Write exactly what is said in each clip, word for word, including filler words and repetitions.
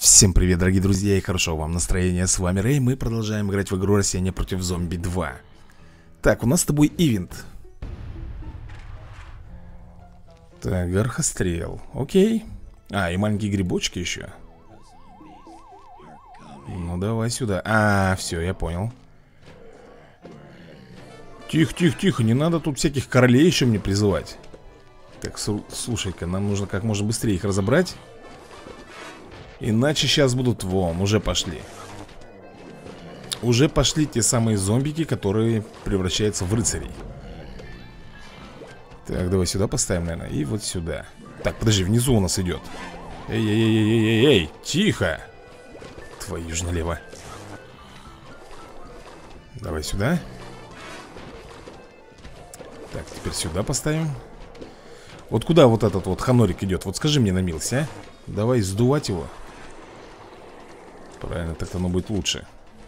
Всем привет, дорогие друзья, и хорошо вам настроения. С вами Рэй, мы продолжаем играть в игру Россияне против зомби два. Так, у нас с тобой ивент. Так, горхострел, окей. А, и маленькие грибочки еще. Ну, давай сюда. А, все, я понял. Тихо, тихо, тихо, не надо тут всяких королей еще мне призывать. Так, слушай-ка, нам нужно как можно быстрее их разобрать. Иначе сейчас будут, вон, уже пошли. Уже пошли те самые зомбики, которые превращаются в рыцарей. Так, давай сюда поставим, наверное, и вот сюда. Так, подожди, внизу у нас идет. Эй-эй-эй-эй-эй, тихо. Твою ж налево. Давай сюда. Так, теперь сюда поставим. Вот куда вот этот вот ханорик идет? Вот скажи мне на милость, а? Давай сдувать его. Правильно, так-то оно будет лучше.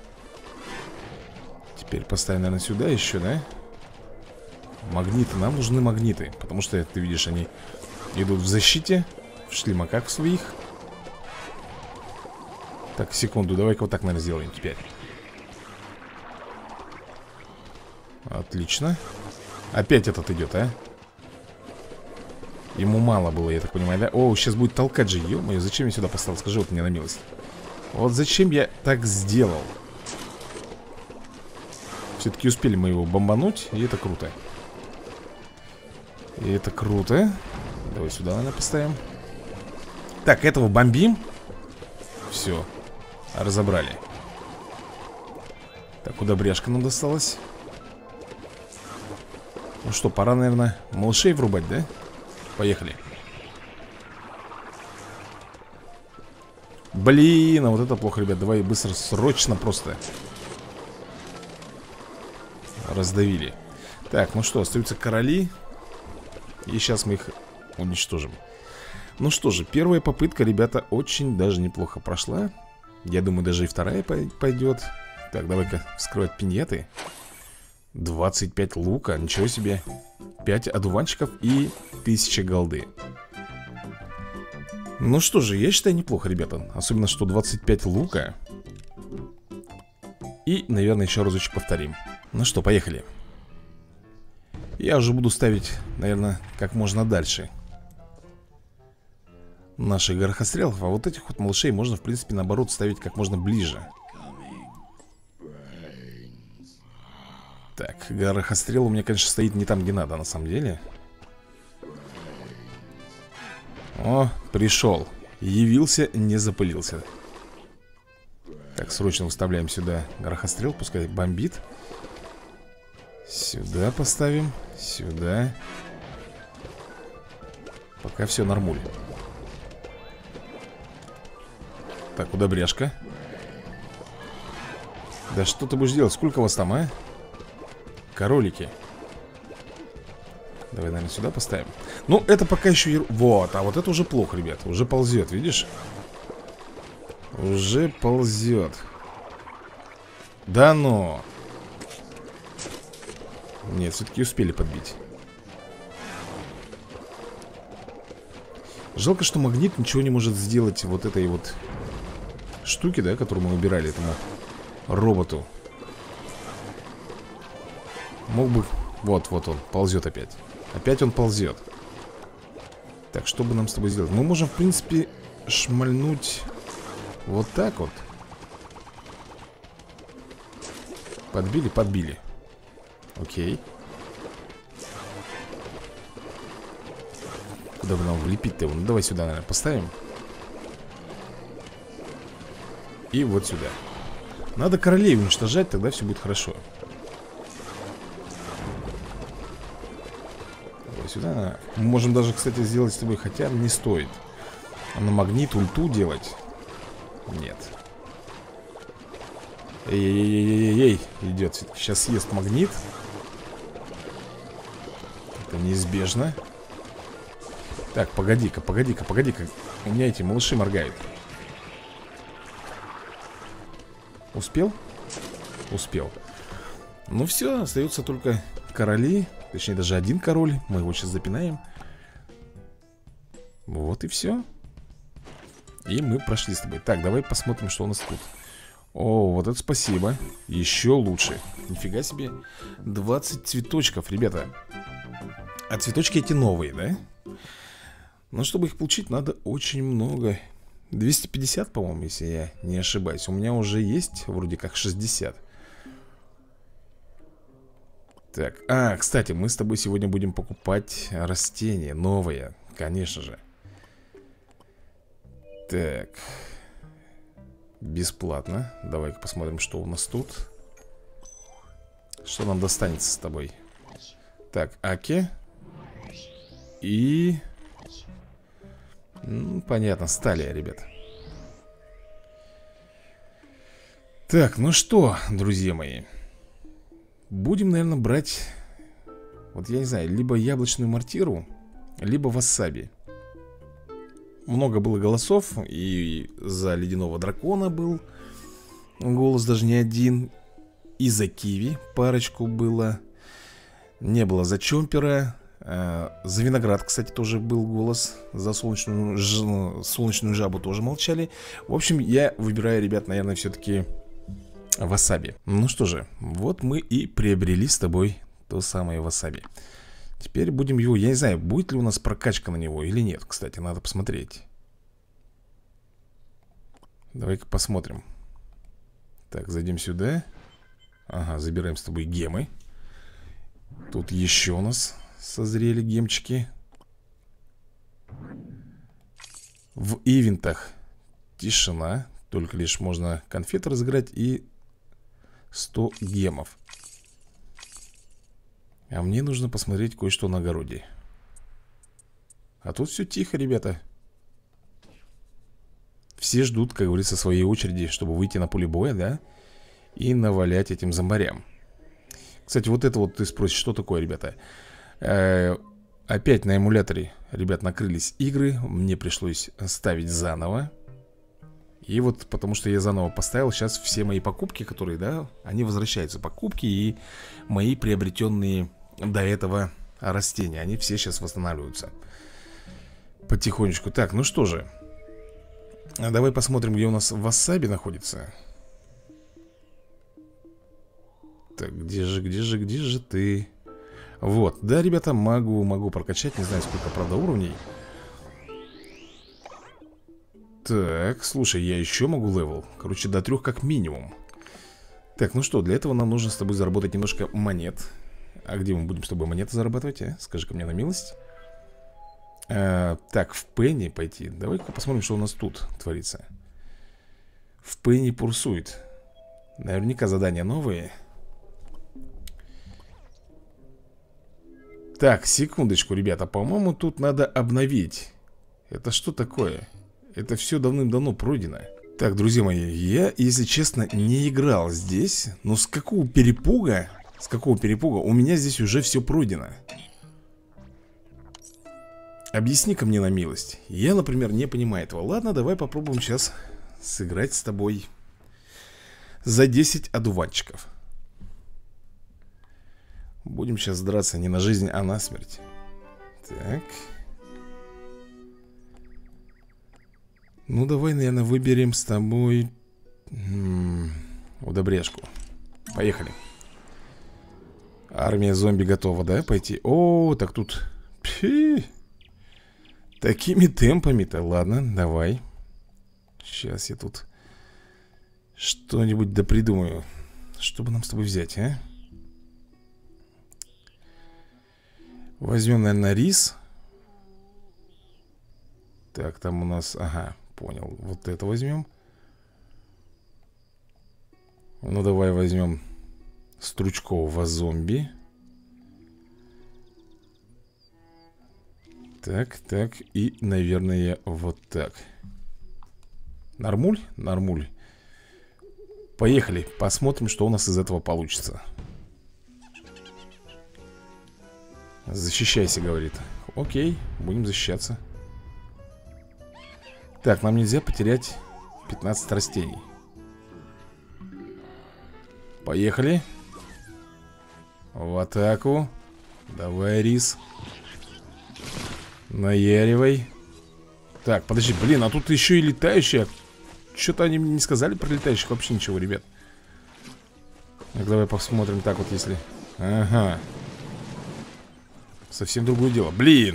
Теперь поставим, наверное, сюда еще, да? Магниты, нам нужны магниты. Потому что, ты видишь, они идут в защите. В шлемаках своих. Так, секунду, давай-ка вот так, наверное, сделаем теперь. Отлично. Опять этот идет, а? Ему мало было, я так понимаю, да? О, сейчас будет толкать же, ё-моё, зачем я сюда поставил? Скажи вот мне на милость. Вот зачем я так сделал? Все-таки успели мы его бомбануть, и это круто. И это круто. Давай сюда, наверное, поставим. Так, этого бомбим. Все, разобрали. Так, куда бряшка нам досталась? Ну что, пора, наверное, малышей врубать, да? Поехали. Блин, а вот это плохо, ребят. Давай быстро, срочно просто раздавили. Так, ну что, остаются короли. И сейчас мы их уничтожим. Ну что же, первая попытка, ребята, очень даже неплохо прошла. Я думаю, даже и вторая пойдет. Так, давай-ка вскрывать пиньеты. двадцать пять лука, ничего себе. пять одуванчиков и тысяча голды. Ну что же, я считаю, неплохо, ребята. Особенно, что двадцать пять лука. И, наверное, еще разочек повторим. Ну что, поехали. Я уже буду ставить, наверное, как можно дальше наших горохострелов. А вот этих вот малышей можно, в принципе, наоборот, ставить как можно ближе. Так, горохострел у меня, конечно, стоит не там, где надо, на самом деле. О, пришел. Явился, не запылился. Так, срочно выставляем сюда горохострел, пускай бомбит. Сюда поставим. Сюда. Пока все нормуль. Так, куда бряшка? Да что ты будешь делать? Сколько вас там, а? Королики. Давай, наверное, сюда поставим. Ну, это пока еще... Ер... Вот, а вот это уже плохо, ребят. Уже ползет, видишь? Уже ползет. Да ну. Нет, все-таки успели подбить. Жалко, что магнит ничего не может сделать вот этой вот штуки, да, которую мы убирали этому роботу. Мог бы... Вот, вот он, ползет опять. Опять он ползет. Так, что бы нам с тобой сделать? Мы можем, в принципе, шмальнуть вот так вот. Подбили, подбили. Окей. Куда бы нам влепить-то его? Ну, давай сюда, наверное, поставим. И вот сюда. Надо королей уничтожать, тогда все будет хорошо. Сюда. Мы можем даже, кстати, сделать с тобой, хотя не стоит. А на магнит ульту делать? Нет. Эй-эй-эй-эй-эй, идет. Сейчас съест магнит. Это неизбежно. Так, погоди-ка, погоди-ка, погоди-ка. У меня эти малыши моргают. Успел? Успел. Ну все, остаются только короли. Точнее, даже один король. Мы его сейчас запинаем. Вот и все. И мы прошли с тобой. Так, давай посмотрим, что у нас тут. О, вот это спасибо. Еще лучше. Нифига себе. двадцать цветочков, ребята. А цветочки эти новые, да? Но чтобы их получить, надо очень много. двести пятьдесят, по-моему, если я не ошибаюсь. У меня уже есть вроде как шестьдесят. Так, а, кстати, мы с тобой сегодня будем покупать растения новые, конечно же. Так. Бесплатно. Давай-ка посмотрим, что у нас тут. Что нам достанется с тобой. Так, Аки. И... Ну, понятно, сталия, ребят. Так, ну что, друзья мои. Будем, наверное, брать, вот я не знаю, либо яблочную мортиру, либо васаби. Много было голосов, и за ледяного дракона был голос даже не один. И за киви парочку было. Не было за чомпера. За виноград, кстати, тоже был голос. За солнечную, ж... солнечную жабу тоже молчали. В общем, я выбираю, ребят, наверное, все-таки васаби. Ну что же, вот мы и приобрели с тобой то самое васаби. Теперь будем его, я не знаю, будет ли у нас прокачка на него или нет. Кстати, надо посмотреть. Давай-ка посмотрим. Так, зайдем сюда. Ага, забираем с тобой гемы. Тут еще у нас созрели гемчики. В ивентах тишина. Только лишь можно конфеты разыграть и сто гемов. А мне нужно посмотреть кое-что на огороде. А тут все тихо, ребята. Все ждут, как говорится, своей очереди, чтобы выйти на поле боя, да? И навалять этим зомбарям. Кстати, вот это вот ты спросишь, что такое, ребята? Э-э- опять на эмуляторе, ребят, накрылись игры. Мне пришлось ставить заново. И вот потому что я заново поставил, сейчас все мои покупки, которые, да, они возвращаются. Покупки и мои приобретенные до этого растения, они все сейчас восстанавливаются потихонечку. Так, ну что же, давай посмотрим, где у нас васаби находится. Так, где же, где же, где же ты? Вот, да, ребята, могу, могу прокачать. Не знаю, сколько, правда, уровней. Так, слушай, я еще могу левел. Короче, до трех как минимум. Так, ну что, для этого нам нужно с тобой заработать немножко монет. А где мы будем с тобой монеты зарабатывать, а? Скажи-ка мне на милость. а, Так, в Пенни пойти. Давай-ка посмотрим, что у нас тут творится. В Пенни пурсует. Наверняка задания новые. Так, секундочку, ребята. По-моему, тут надо обновить. Это что такое? Это все давным-давно пройдено. Так, друзья мои, я, если честно, не играл здесь. Но с какого перепуга, с какого перепуга у меня здесь уже все пройдено? Объясни-ка мне на милость. Я, например, не понимаю этого. Ладно, давай попробуем сейчас сыграть с тобой за десять одуванчиков. Будем сейчас драться не на жизнь, а на смерть. Так. Ну, давай, наверное, выберем с тобой м-м, удобряшку. Поехали. Армия зомби готова, да, пойти? О, так тут... Пи. Такими темпами-то. Ладно, давай. Сейчас я тут что-нибудь допридумаю. Что бы нам с тобой взять, а? Возьмем, наверное, рис. Так, там у нас... Ага, понял. Вот это возьмем. Ну, давай возьмем стручкового зомби. Так, так. И, наверное, вот так. Нормуль? Нормуль. Поехали. Посмотрим, что у нас из этого получится. Защищайся, говорит. Окей, будем защищаться. Так, нам нельзя потерять пятнадцать растений. Поехали. В атаку. Давай, рис. Наяривай. Так, подожди, блин, а тут еще и летающие. Что-то они мне не сказали про летающих. Вообще ничего, ребят. Так, давай посмотрим так вот, если... Ага. Совсем другое дело. Блин.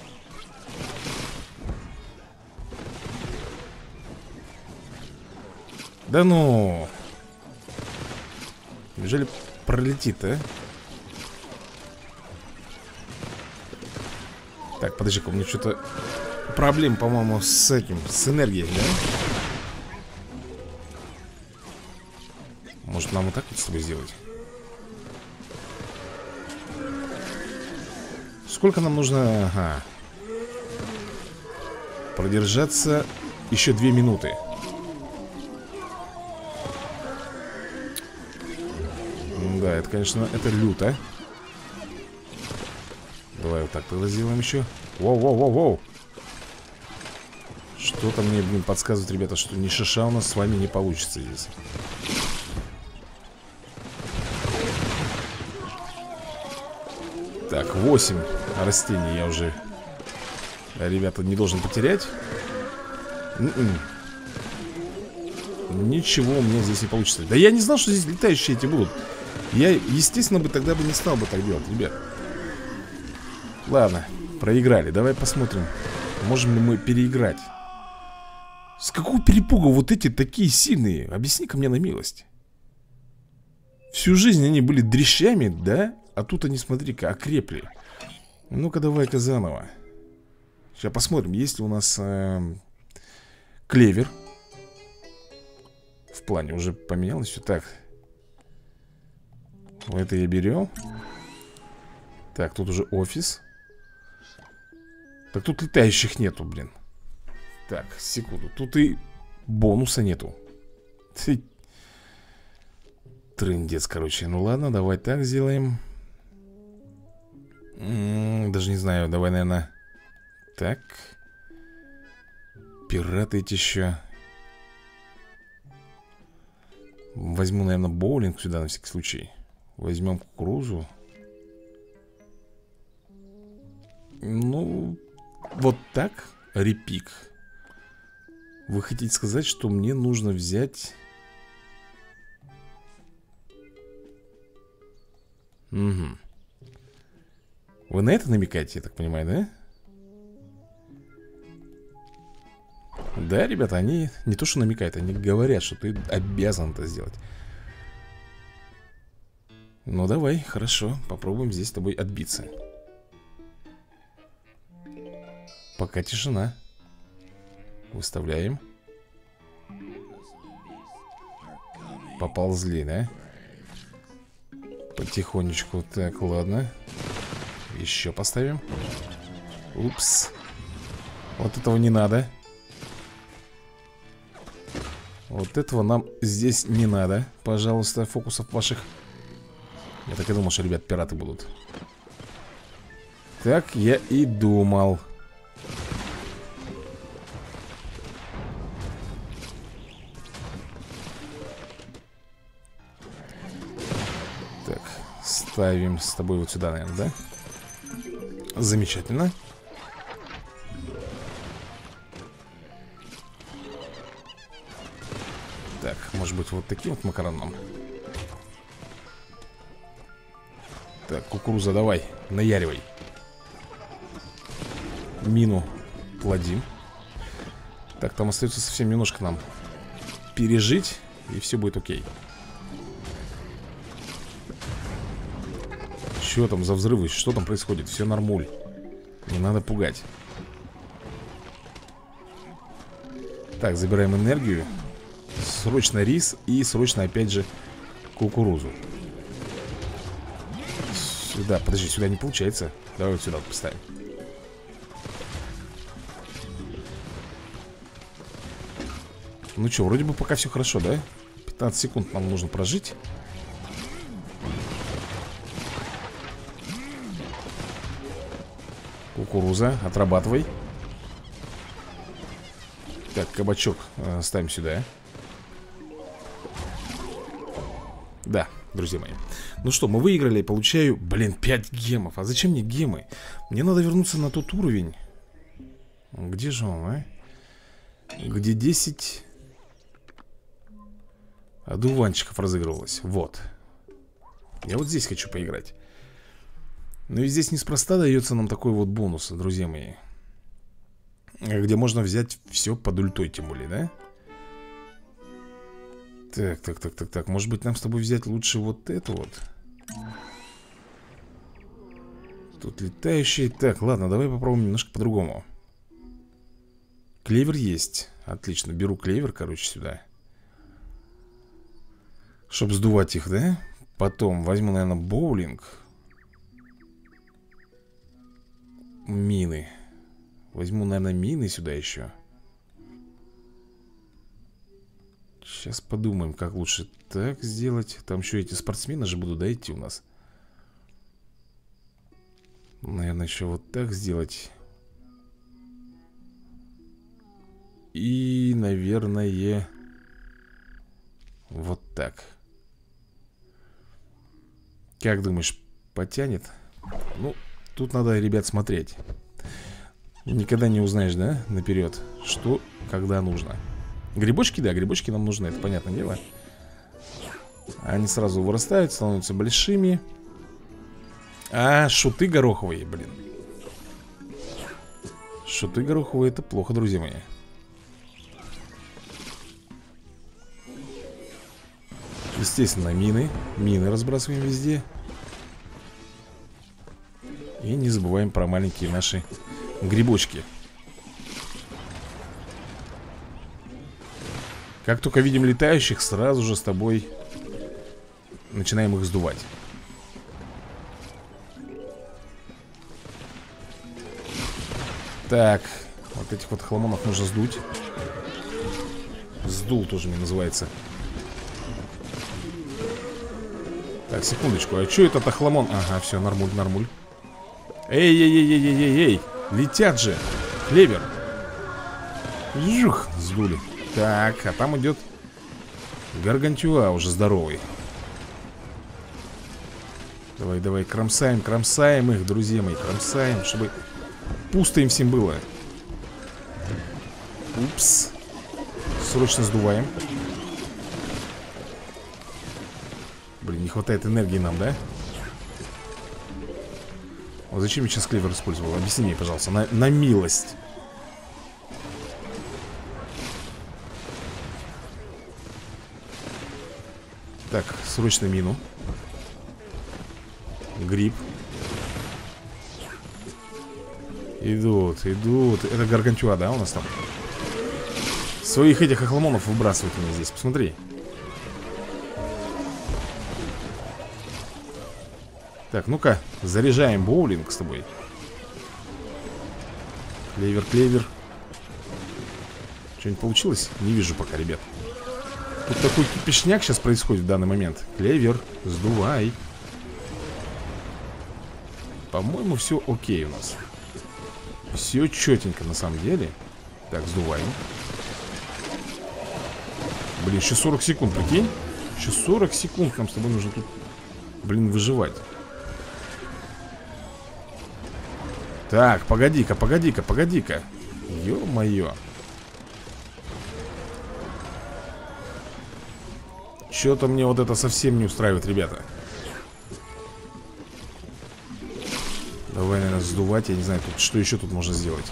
Да ну. Неужели пролетит, а? Так, подожди-ка, у меня что-то проблем, по-моему, с этим, с энергией, да? Может, нам вот так вот с тобой сделать? Сколько нам нужно? Ага. Продержаться еще две минуты. Да, это, конечно, это люто. Давай вот так тогда сделаем еще. Воу-воу-воу-воу. Что-то мне, блин, подсказывает, ребята, что ни шиша у нас с вами не получится здесь. Так, восемь растений я уже, ребята, не должен потерять. Н-н. Ничего у меня здесь не получится. Да я не знал, что здесь летающие эти будут. Я, естественно, бы тогда бы не стал бы так делать, ребят. Ладно, проиграли. Давай посмотрим, можем ли мы переиграть. С какого перепуга вот эти такие сильные? Объясни-ка мне на милость. Всю жизнь они были дрищами, да? А тут они, смотри-ка, окрепли. Ну-ка, давай-ка заново. Сейчас посмотрим, есть ли у нас э, клевер. В плане уже поменялось все. Так. Это я берем. Так, тут уже офис. Так, тут летающих нету, блин. Так, секунду. Тут и бонуса нету. Ты... Трындец, короче. Ну ладно, давай так сделаем. М-м, даже не знаю, давай, наверное. Так. Пираты эти еще. Возьму, наверное, боулинг сюда на всякий случай. Возьмем кукурузу. Ну, вот так. Репик. Вы хотите сказать, что мне нужно взять... Угу. Вы на это намекаете, я так понимаю, да? Да, ребята, они не то что намекают, они говорят, что ты обязан это сделать. Ну давай, хорошо, попробуем здесь с тобой отбиться. Пока тишина. Выставляем. Поползли, да? Потихонечку. Так, ладно. Еще поставим. Упс. Вот этого не надо. Вот этого нам здесь не надо. Пожалуйста, фокусов ваших. Я так и думал, что, ребят, пираты будут. Так я и думал. Так, ставим с тобой вот сюда, наверное, да? Замечательно. Так, может быть, вот таким вот макароном. Так, кукуруза, давай, наяривай. Мину плодим. Так, там остается совсем немножко нам пережить, и все будет окей. Что там за взрывы? Что там происходит? Все нормуль. Не надо пугать. Так, забираем энергию. Срочно рис и срочно опять же кукурузу. Сюда, подожди, сюда не получается. Давай вот сюда вот поставим. Ну что, вроде бы пока все хорошо, да? пятнадцать секунд нам нужно прожить. Кукуруза, отрабатывай. Так, кабачок э, ставим сюда. Да, друзья мои. Ну что, мы выиграли, получаю, блин, пять гемов. А зачем мне гемы? Мне надо вернуться на тот уровень. Где же он, а? Где десять одуванчиков разыгрывалось. Вот. Я вот здесь хочу поиграть. Но и здесь неспроста дается нам такой вот бонус, друзья мои, где можно взять все под ультой, тем более, да? Так, так, так, так, так. Может быть, нам с тобой взять лучше вот это вот. Тут летающий. Так, ладно, давай попробуем немножко по-другому. Клевер есть. Отлично, беру клевер, короче, сюда, чтобы сдувать их, да? Потом возьму, наверное, боулинг. Мины. Возьму, наверное, мины сюда еще. Сейчас подумаем, как лучше так сделать. Там еще эти спортсмены же будут, да, идти у нас. Наверное, еще вот так сделать. И, наверное, вот так. Как думаешь, потянет? Ну, тут надо, ребят, смотреть. Никогда не узнаешь, да, наперед, что, когда нужно. Грибочки, да, грибочки нам нужны, это понятное дело. Они сразу вырастают, становятся большими. А, шуты гороховые, блин. Шуты гороховые, это плохо, друзья мои. Естественно, мины. Мины разбрасываем везде. И не забываем про маленькие наши грибочки. Как только видим летающих, сразу же с тобой начинаем их сдувать. Так, вот этих вот хламонов нужно сдуть. Сдул тоже мне называется. Так, секундочку, а что это хламон? Ага, все, нормуль, нормуль. Эй-эй-эй-эй-эй-эй, летят же. Клевер. Жух, сдули. Так, а там идет Гаргантюа уже здоровый. Давай, давай, кромсаем, кромсаем их, друзья мои, кромсаем, чтобы пусто им всем было. Упс. Срочно сдуваем. Блин, не хватает энергии нам, да? Вот зачем я сейчас клевер использовал? Объясни мне, пожалуйста, на, на милость. Так, срочно мину. Гриб. Идут, идут. Это Гаргантюа, да, у нас там? Своих этих охламонов выбрасывают мне здесь, посмотри. Так, ну-ка, заряжаем боулинг с тобой. Клевер, клевер. Что-нибудь получилось? Не вижу пока, ребят. Тут такой кипишняк сейчас происходит в данный момент. Клевер, сдувай. По-моему, все окей у нас. Все четенько на самом деле. Так, сдуваем. Блин, еще сорок секунд, прикинь. Еще сорок секунд нам с тобой нужно тут, блин, выживать. Так, погоди-ка, погоди-ка, погоди-ка. Ё-моё. Что-то мне вот это совсем не устраивает, ребята. Давай, наверное, сдувать. Я не знаю, тут, что еще тут можно сделать.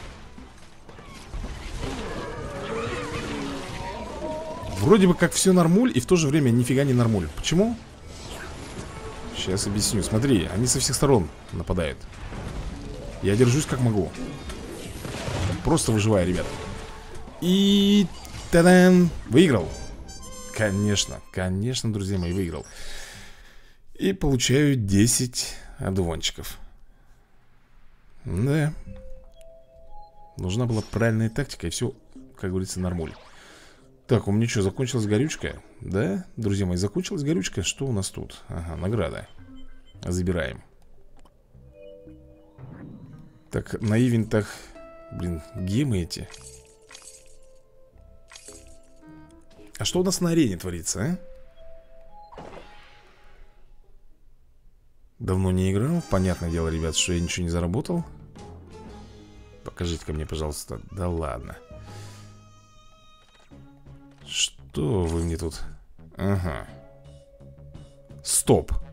Вроде бы как все нормуль, и в то же время нифига не нормуль. Почему? Сейчас объясню. Смотри, они со всех сторон нападают. Я держусь как могу. Просто выживаю, ребят. И... Та-дам! Выиграл. Конечно, конечно, друзья мои, выиграл. И получаю десять одуванчиков. Да. Нужна была правильная тактика, и все, как говорится, нормуль. Так, у меня что, закончилась горючка? Да, друзья мои, закончилась горючка. Что у нас тут? Ага, награда. Забираем. Так, на ивентах, блин, гемы эти. А что у нас на арене творится, а? Давно не играл. Понятное дело, ребят, что я ничего не заработал. Покажите-ка мне, пожалуйста. Да ладно. Что вы мне тут? Ага. Стоп.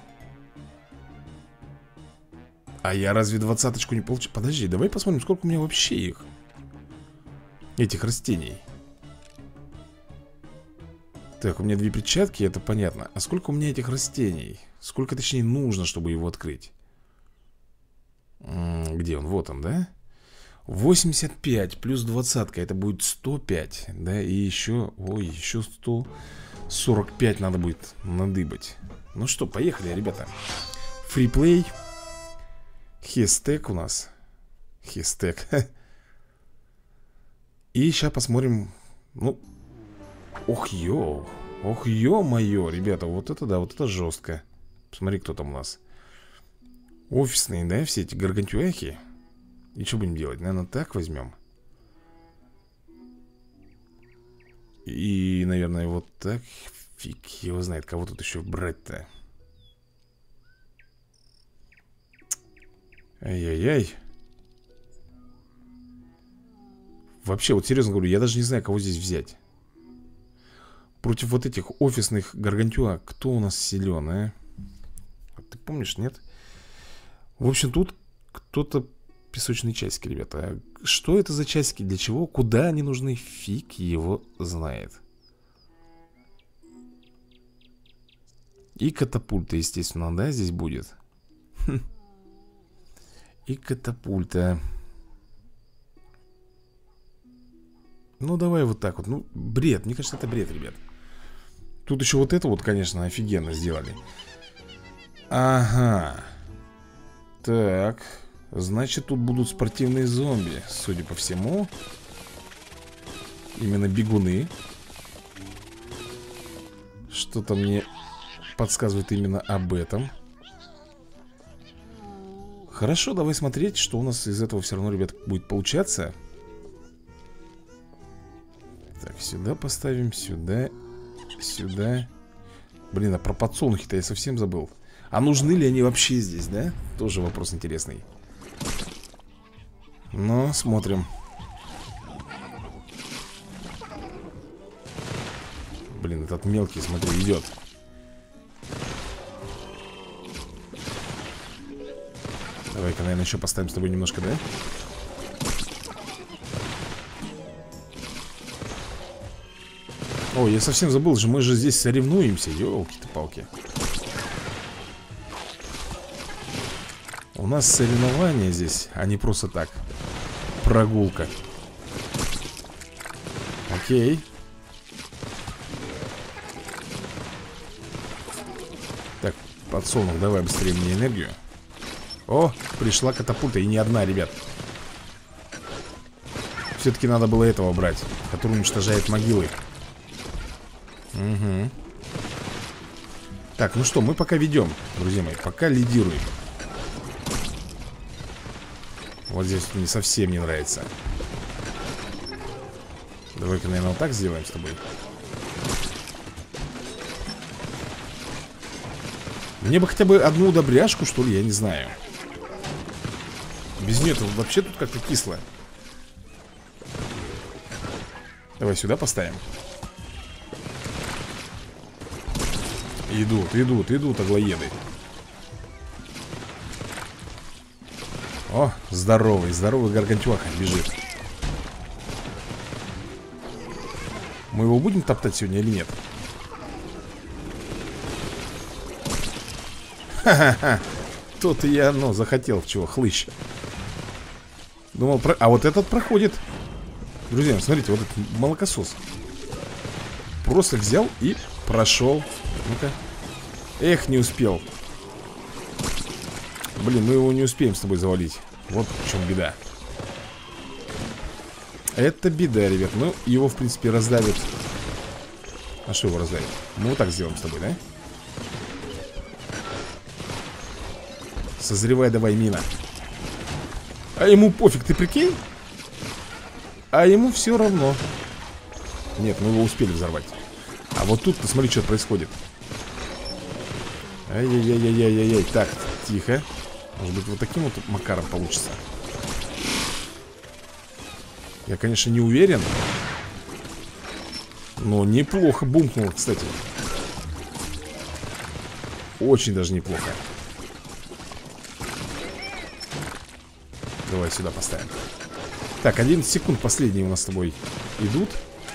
А я разве двадцаточку не получил? Подожди, давай посмотрим, сколько у меня вообще их. Этих растений. Так, у меня две перчатки, это понятно. А сколько у меня этих растений? Сколько, точнее, нужно, чтобы его открыть? М-м, где он? Вот он, да? восемьдесят пять плюс двадцатка, это будет сто пять. Да, и еще, ой, еще сто сорок пять надо будет надыбать. Ну что, поехали, ребята. Фриплей. Хестек у нас. Хестек. И сейчас посмотрим. Ну, ох, ё. Ох, ё-моё, ребята, вот это да, вот это жестко. Посмотри, кто там у нас. Офисные, да, все эти гаргантюахи. И что будем делать? Наверное, так возьмем. И, наверное, вот так. Фиг его знает, кого тут еще брать-то. Ай-яй-яй. Вообще, вот серьезно говорю, я даже не знаю, кого здесь взять. Против вот этих офисных гаргантюа кто у нас силен, а? Ты помнишь, нет? В общем, тут кто-то... Песочные часики, ребята. Что это за часики? Для чего? Куда они нужны? Фиг его знает. И катапульта, естественно, да, здесь будет. Хм. И катапульта. Ну, давай вот так вот. Ну, бред. Мне кажется, это бред, ребят. Тут еще вот это вот, конечно, офигенно сделали. Ага. Так. Значит, тут будут спортивные зомби, судя по всему. Именно бегуны. Что-то мне подсказывает именно об этом. Хорошо, давай смотреть, что у нас из этого все равно, ребят, будет получаться. Так, сюда поставим, сюда, сюда. Блин, а про подсолнухи-то я совсем забыл. А нужны ли они вообще здесь, да? Тоже вопрос интересный. Ну, смотрим. Блин, этот мелкий, смотри, идет. Давай-ка, наверное, еще поставим с тобой немножко, да? О, я совсем забыл же, мы же здесь соревнуемся. Ёлки-то-палки. У нас соревнования здесь, а не просто так. Прогулка. Окей. Так, подсолнух, давай быстрее мне энергию. О, пришла катапульта, и не одна, ребят. Все-таки надо было этого брать, который уничтожает могилы. Угу. Так, ну что, мы пока ведем, друзья мои, пока лидируем. Вот здесь мне совсем не нравится. Давай-ка, наверное, вот так сделаем с тобой. Мне бы хотя бы одну удобряшку, что ли, я не знаю. Без нее-то вообще тут как-то кисло. Давай сюда поставим. Идут, идут, идут аглоеды. О, здоровый, здоровый гаргантюаха бежит. Мы его будем топтать сегодня или нет? Ха-ха-ха. Тут я, ну, захотел в чего, хлыщ. Думал, про... а вот этот проходит. Друзья, смотрите, вот этот молокосос просто взял и прошел. Ну-ка. Эх, не успел. Блин, мы его не успеем с тобой завалить. Вот в чем беда. Это беда, ребят. Ну, его, в принципе, раздавят. А что его раздавить? Мы вот так сделаем с тобой, да? Созревай давай, мина. А ему пофиг, ты прикинь? А ему все равно. Нет, мы его успели взорвать. А вот тут, посмотри, что происходит. Ай-яй-яй-яй-яй-яй. Так, тихо. Может быть, вот таким вот макаром получится. Я, конечно, не уверен. Ну, неплохо бумкнуло, кстати. Очень даже неплохо. Давай сюда поставим. Так, одиннадцать секунд последние у нас с тобой идут.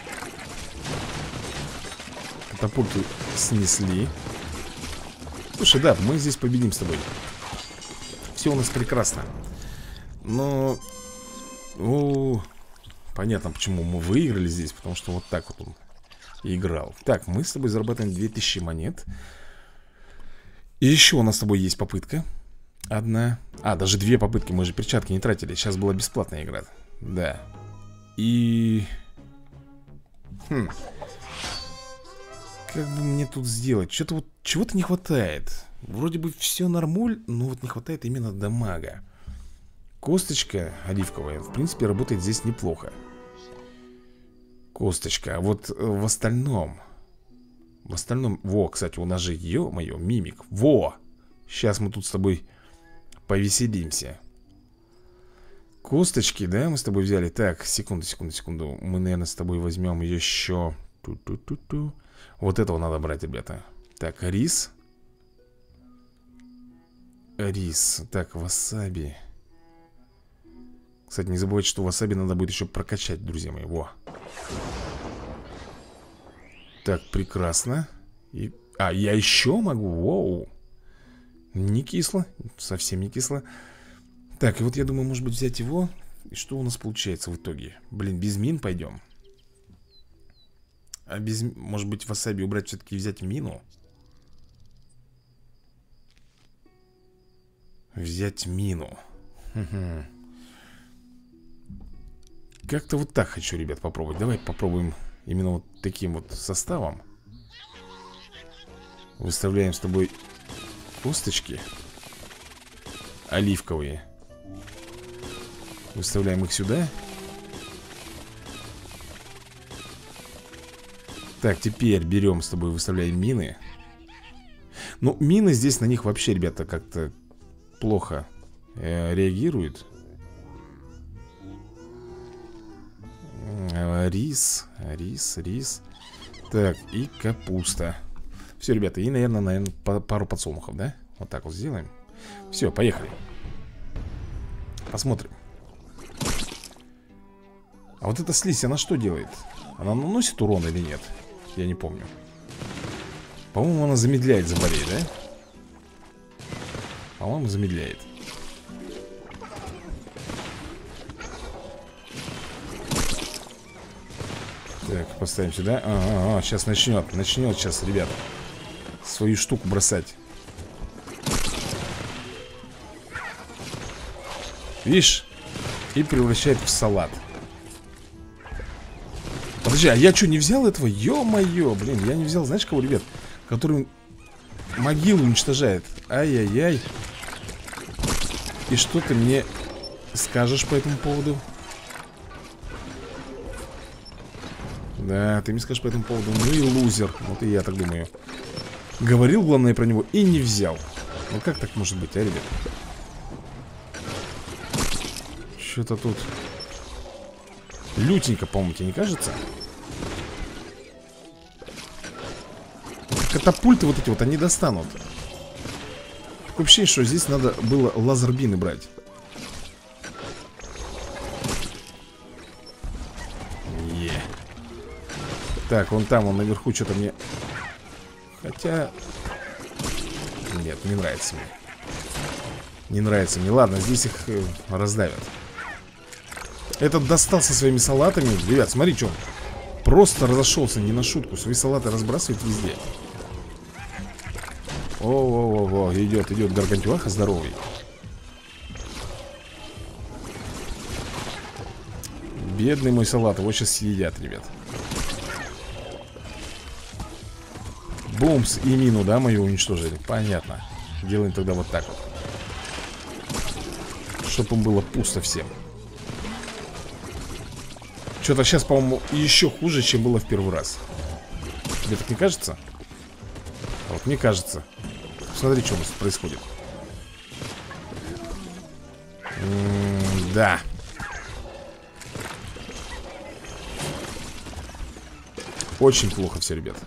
Катапульту снесли. Слушай, да, мы здесь победим с тобой. Все у нас прекрасно. Но... О, понятно, почему мы выиграли здесь. Потому что вот так вот он играл. Так, мы с тобой зарабатываем две тысячи монет. И еще у нас с тобой есть попытка. Одна. А, даже две попытки. Мы же перчатки не тратили. Сейчас была бесплатная игра. Да. И... Хм. Как бы мне тут сделать? Что-то вот... Чего-то не хватает. Вроде бы все нормуль, но вот не хватает именно дамага. Косточка оливковая, в принципе, работает здесь неплохо. Косточка. А вот в остальном... В остальном... Во, кстати, у нас же, ё-моё, мимик. Во! Сейчас мы тут с тобой повеселимся. Косточки, да, мы с тобой взяли. Так, секунду, секунду, секунду. Мы, наверное, с тобой возьмем еще... Ту-ту-ту-ту. Вот этого надо брать, ребята. Так, рис. Рис. Так, васаби. Кстати, не забывайте, что васаби надо будет еще прокачать, друзья мои. Во. Так, прекрасно. И... А, я еще могу? Воу. Не кисло. Совсем не кисло. Так, и вот я думаю, может быть, взять его. И что у нас получается в итоге? Блин, без мин пойдем. А без... Может быть, васаби убрать все-таки и взять мину? Взять мину. Как-то вот так хочу, ребят, попробовать. Давай попробуем именно вот таким вот составом. Выставляем с тобой косточки оливковые. Выставляем их сюда. Так, теперь берем с тобой, выставляем мины. Ну, мины здесь на них вообще, ребята, как-то плохо э, реагируют. э, Рис, рис, рис. Так, и капуста. Все, ребята, и, наверное, наверное, пару подсолнухов, да? Вот так вот сделаем. Все, поехали. Посмотрим. А вот эта слизь, она что делает? Она наносит урон или нет? Я не помню. По-моему, она замедляет заболеть, да? По-моему, замедляет. Так, поставим сюда. Ага, ага, сейчас начнет. Начнет сейчас, ребята, свою штуку бросать. Видишь? И превращает в салат. Подожди, а я что, не взял этого? Ё-моё, блин, я не взял, знаешь кого, ребят? Который могилу уничтожает. Ай-яй-яй. И что ты мне скажешь по этому поводу? Да, ты мне скажешь по этому поводу. Ну и лузер, вот и я так думаю. Говорил, главное, про него и не взял. Ну как так может быть, а, ребят? Что-то тут лютенько, по-моему, тебе не кажется? Катапульты вот эти вот, они достанут. Такое ощущение, что здесь надо было лазербины брать. Е. Так, вон там, он наверху что-то мне... Хотя... Нет, не нравится мне. Не нравится мне. Ладно, здесь их э, раздавят. Этот достал со своими салатами. Ребят, смотри, что он. Просто разошелся, не на шутку. Свои салаты разбрасывает везде. О-о-о-о, идет, идет гаргантюаха здоровый. Бедный мой салат, его сейчас съедят, ребят. Бумс и мину, да, мою уничтожили. Понятно. Делаем тогда вот так вот, чтобы им было пусто всем. Что-то сейчас, по-моему, еще хуже, чем было в первый раз. Тебе так не кажется? А вот мне кажется. Смотри, что у нас происходит. М-м, да. Очень плохо все, ребят.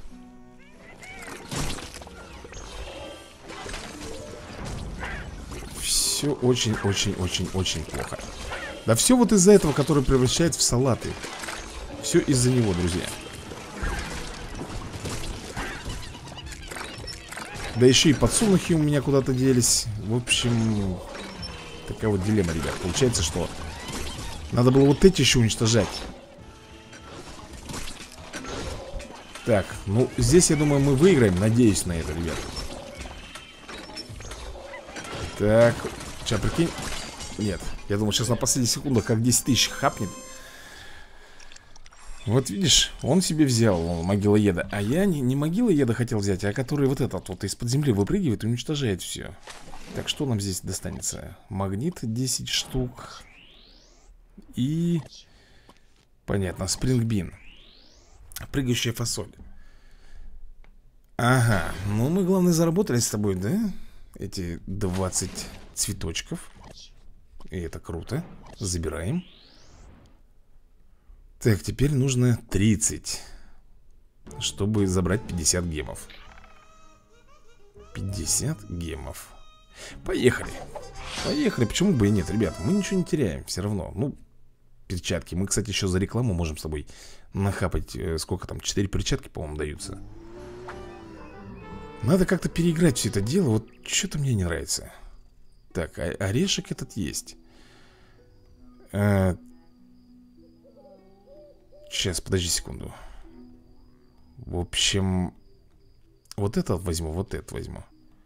Все очень-очень-очень-очень плохо. Да все вот из-за этого, который превращает в салаты. Все из-за него, друзья. Да еще и подсолнухи у меня куда-то делись. В общем, такая вот дилемма, ребят. Получается, что надо было вот эти еще уничтожать. Так, ну здесь, я думаю, мы выиграем. Надеюсь на это, ребят. Так, сейчас прикинь. Нет, я думал, сейчас на последних секундах как десять тысяч хапнет. Вот видишь, он себе взял могилоеда. А я не, не могилоеда хотел взять, а который вот этот вот из-под земли выпрыгивает и уничтожает все. Так, что нам здесь достанется? Магнит десять штук. И... понятно, спрингбин. Прыгающая фасоль. Ага, ну мы, главное, заработали с тобой, да? Эти двадцать цветочков. И это круто. Забираем. Так, теперь нужно тридцать, чтобы забрать пятьдесят гемов. пятьдесят гемов. Поехали. Поехали, почему бы и нет, ребят. Мы ничего не теряем, все равно. Ну, перчатки. Мы, кстати, еще за рекламу можем с тобой нахапать. э, Сколько там, четыре перчатки, по-моему, даются. Надо как-то переиграть все это дело. Вот что-то мне не нравится. Так, а орешек этот есть. а... Сейчас, подожди секунду. В общем, вот этот возьму, вот этот возьму.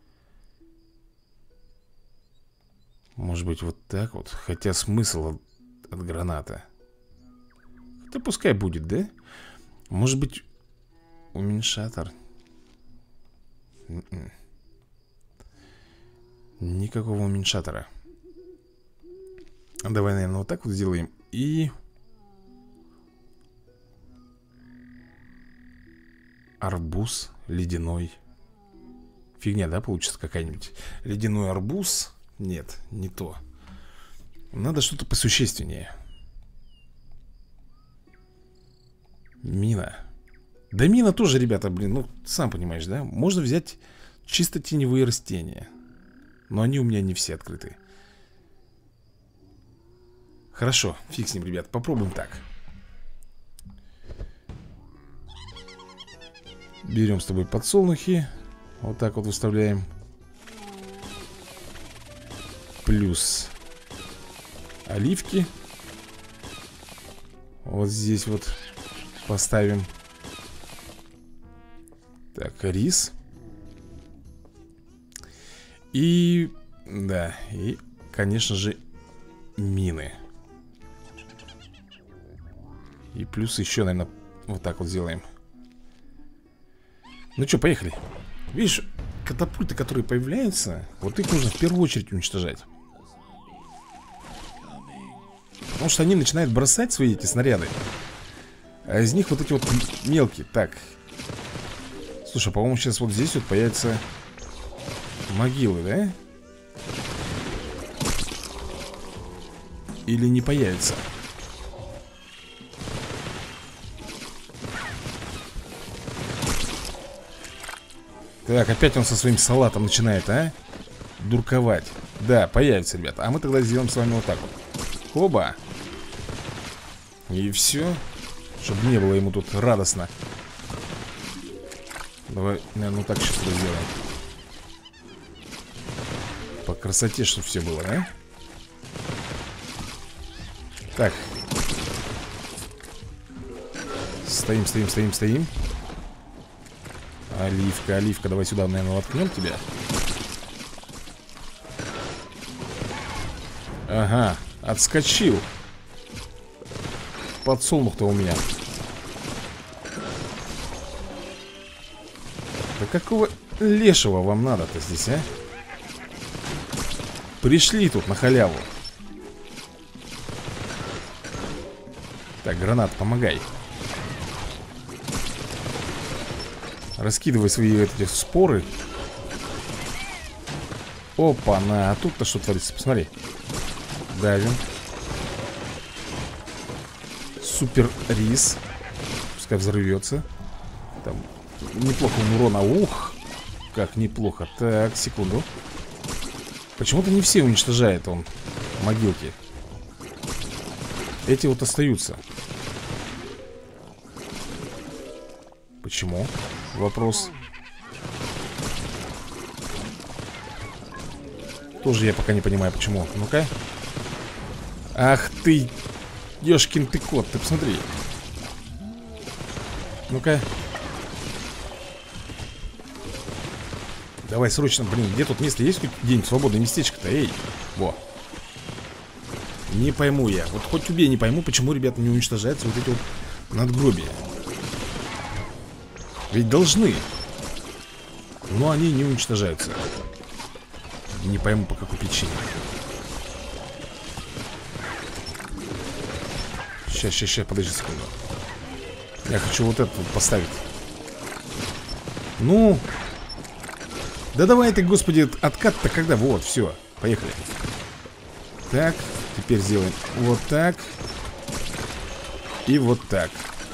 Может быть, вот так вот. Хотя смысл от, от граната. Да пускай будет, да? Может быть, уменьшатор. Н-н. Никакого уменьшатора. Давай, наверное, вот так вот сделаем. И... арбуз ледяной. Фигня, да, получится какая-нибудь? Ледяной арбуз. Нет, не то. Надо что-то посущественнее. Мина. Да мина тоже, ребята, блин, ну, сам понимаешь, да? Можно взять чисто теневые растения. Но они у меня не все открыты. Хорошо, фиг с ним, ребят, попробуем так. Берем с тобой подсолнухи. Вот так вот выставляем. Плюс оливки. Вот здесь вот поставим. Так, рис. И, да, и, конечно же, мины. И плюс еще, наверное, вот так вот сделаем. Ну что, поехали. Видишь, катапульты, которые появляются, вот их нужно в первую очередь уничтожать. Потому что они начинают бросать свои эти снаряды. А из них вот эти вот мелкие. Так. Слушай, по-моему, сейчас вот здесь вот появятся могилы, да? Или не появятся? Так, опять он со своим салатом начинает, а? Дурковать. Да, появится, ребята. А мы тогда сделаем с вами вот так вот. Оба. И все. Чтобы не было ему тут радостно. Давай, наверное, вот так сейчас это сделаем. По красоте, чтобы все было, а? Так. Стоим, стоим, стоим, стоим. Оливка, оливка, давай сюда, наверное, воткнем тебя. Ага, отскочил. Подсолнух-то у меня. Да какого лешего вам надо-то здесь, а? Пришли тут на халяву. Так, гранат, помогай. Раскидывай свои эти споры. Опа-на, а тут-то что творится, посмотри. Давим. Супер рис. Пускай взорвется. Там неплохо урона. Ух, как неплохо. Так, секунду. Почему-то не все уничтожает он могилки. Эти вот остаются. Почему? Вопрос. Тоже я пока не понимаю, почему. Ну-ка. Ах ты, ёшкин ты кот, ты посмотри. Ну-ка. Давай срочно, блин, где тут место есть? Хоть где-нибудь свободное местечко-то, эй. Во. Не пойму я, вот хоть убей, не пойму, почему, ребята, не уничтожаются вот эти вот надгробия. Ведь должны. Но они не уничтожаются. Не пойму, по какой причине. Сейчас, сейчас, сейчас, подожди секунду. Я хочу вот это вот поставить. Ну. Да давай ты, господи, откат-то когда? Вот, все, поехали. Так, теперь сделаем вот так. И вот так.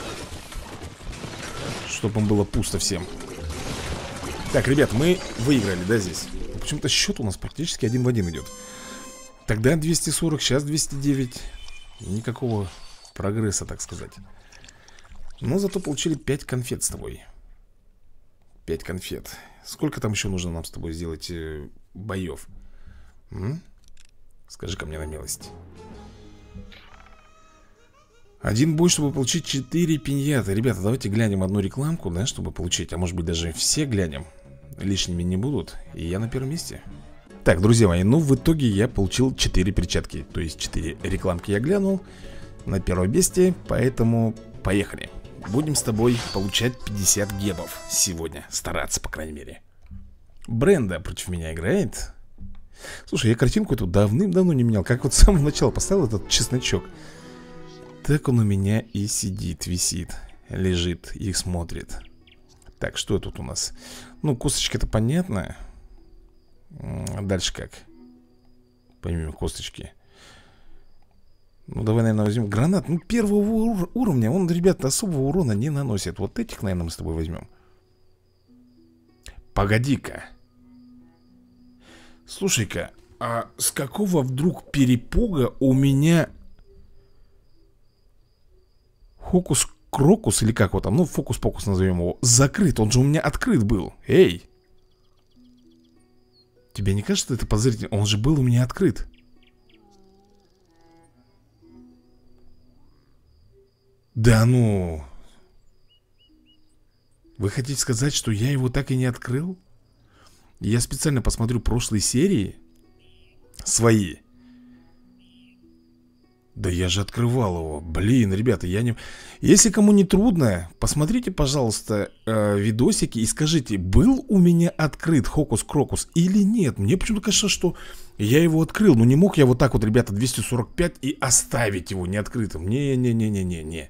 Чтобы им было пусто всем. Так, ребят, мы выиграли, да, здесь? Почему-то счет у нас практически один в один идет. Тогда двести сорок, сейчас двести девять. Никакого прогресса, так сказать. Но зато получили пять конфет с тобой. пять конфет. Сколько там еще нужно нам с тобой сделать э, боев? М? Скажи-ка мне на милость. Один бой, чтобы получить четыре пиньяты. Ребята, давайте глянем одну рекламку, да, чтобы получить. А может быть даже все глянем. Лишними не будут. И я на первом месте. Так, друзья мои, ну в итоге я получил четыре перчатки. То есть четыре рекламки я глянул. На первом месте, поэтому поехали. Будем с тобой получать пятьдесят гемов сегодня. Стараться, по крайней мере. Бренда против меня играет. Слушай, я картинку эту давным-давно не менял. Как вот с самого начала поставил этот чесночок. Так он у меня и сидит, висит, лежит и смотрит. Так, что тут у нас? Ну, косточка-то понятно. А дальше как? Помимо косточки. Ну, давай, наверное, возьмем гранат. Ну, первого ур уровня он, ребята, особого урона не наносит. Вот этих, наверное, мы с тобой возьмем. Погоди-ка. Слушай-ка, а с какого вдруг перепуга у меня... Хокус-крокус, или как вот там, ну, фокус-покус назовем его, закрыт, он же у меня открыт был. Эй! Тебе не кажется это подозрительно? Он же был у меня открыт. Да ну... Вы хотите сказать, что я его так и не открыл? Я специально посмотрю прошлые серии. Свои. Да я же открывал его. Блин, ребята, я не... Если кому не трудно, посмотрите, пожалуйста, э, видосики и скажите, был у меня открыт Хокус-Крокус или нет. Мне почему-то кажется, что я его открыл. Но не мог я вот так вот, ребята, двести сорок пять и оставить его неоткрытым. Не-не-не-не-не-не.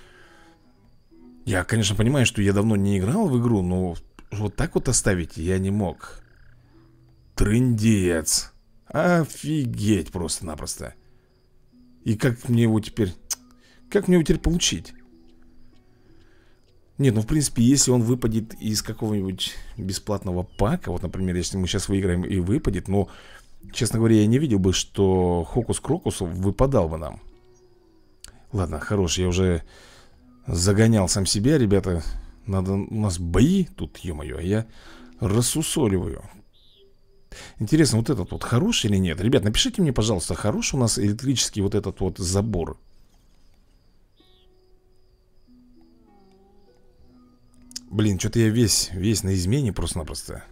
Я, конечно, понимаю, что я давно не играл в игру, но вот так вот оставить я не мог. Трындец. Офигеть просто-напросто. И как мне его теперь... Как мне его теперь получить? Нет, ну в принципе, если он выпадет из какого-нибудь бесплатного пака, вот, например, если мы сейчас выиграем и выпадет, но, честно говоря, я не видел бы, что Хокус-Крокус выпадал бы нам. Ладно, хорош, я уже загонял сам себя, ребята. Надо... У нас бои тут, ё-моё, а я рассусоливаю. Интересно, вот этот вот хороший или нет? Ребят, напишите мне, пожалуйста, хороший у нас электрический вот этот вот забор. Блин, что-то я весь, весь на измене просто-напросто.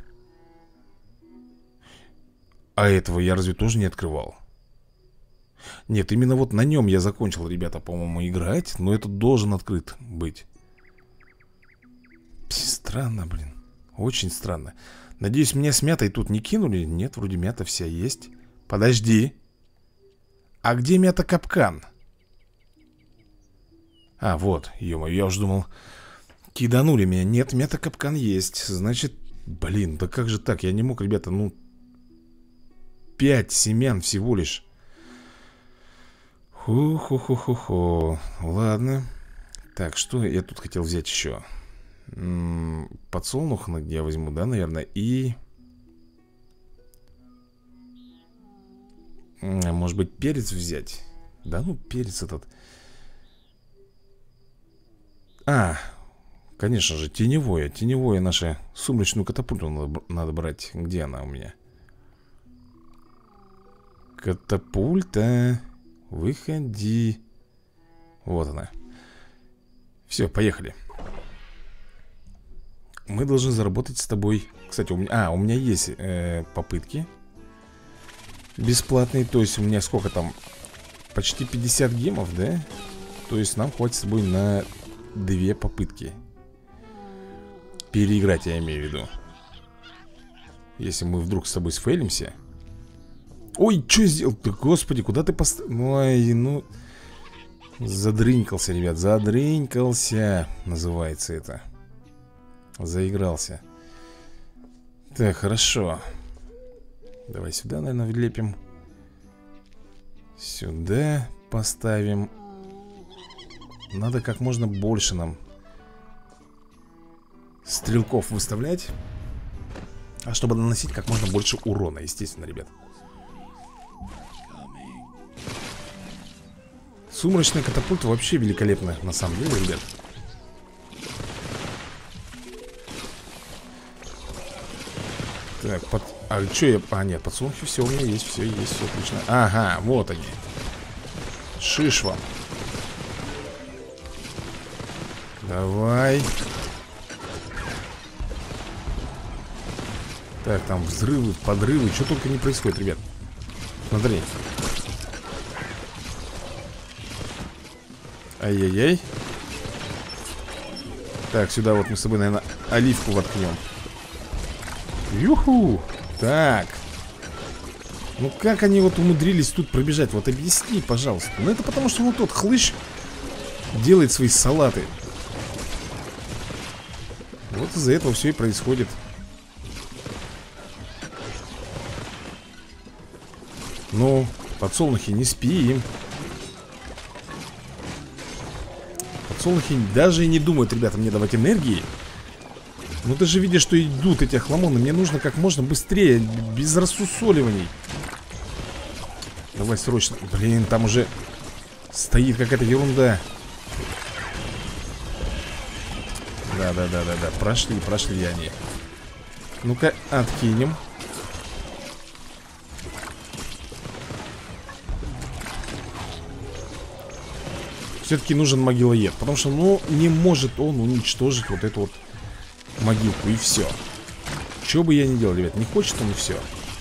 А этого я разве тоже не открывал? Нет, именно вот на нем я закончил, ребята, по-моему, играть. Но этот должен открыт быть. Странно, блин. Очень странно. Надеюсь, меня с мятой тут не кинули. Нет, вроде мята вся есть. Подожди. А где мята-капкан? А, вот, ё-моё, я уже думал, киданули меня. Нет, мята-капкан есть. Значит, блин, да как же так? Я не мог, ребята, ну... Пять семян всего лишь. Ху-ху-ху-ху-ху. Ладно. Так, что я тут хотел взять еще? М-м, подсолнух я возьму, да, наверное. И... Может быть, перец взять? Да ну, перец этот. А, конечно же, теневое. Теневое наше. Сумрачную катапульту надо, надо брать. Где она у меня? Катапульта. Выходи. Вот она. Все, поехали. Мы должны заработать с тобой. Кстати, у меня... А, у меня есть э, попытки бесплатные. То есть у меня сколько там? Почти пятьдесят гемов, да? То есть нам хватит с тобой на две попытки переиграть, я имею в виду. Если мы вдруг с тобой сфейлимся. Ой, что сделал ты, господи, куда ты поставил? Ой, ну... Задрынькался, ребят, задрынькался. Называется это. Заигрался. Так, хорошо. Давай сюда, наверное, влепим. Сюда поставим. Надо как можно больше нам стрелков выставлять. А чтобы наносить как можно больше урона, естественно, ребят. Сумрачная катапульта вообще великолепная, на самом деле, ребят. Так, под... а что я... А, нет, подсолнухи, все у меня есть, все есть, все отлично. Ага, вот они. Шиш вам. Давай. Так, там взрывы, подрывы, что только не происходит, ребят. Смотри. Ай-яй-яй. Так, сюда вот мы с тобой, наверное, оливку воткнем. Юху! Так. Ну как они вот умудрились тут пробежать? Вот объясни, пожалуйста. Ну это потому, что вот тот хлыщ делает свои салаты. Вот из-за этого все и происходит. Ну, подсолнухи, не спим. Подсолнухи даже и не думают, ребята, мне давать энергии. Ну ты же видишь, что идут эти охламоны. Мне нужно как можно быстрее, без рассусоливаний. Давай срочно. Блин, там уже стоит какая-то ерунда. Да-да-да-да-да. Прошли, прошли они. Ну-ка, откинем. Все-таки нужен могилоед. Потому что, ну, не может он уничтожить вот эту вот могилку. И все. Что бы я ни делал, ребят, не хочет он и все.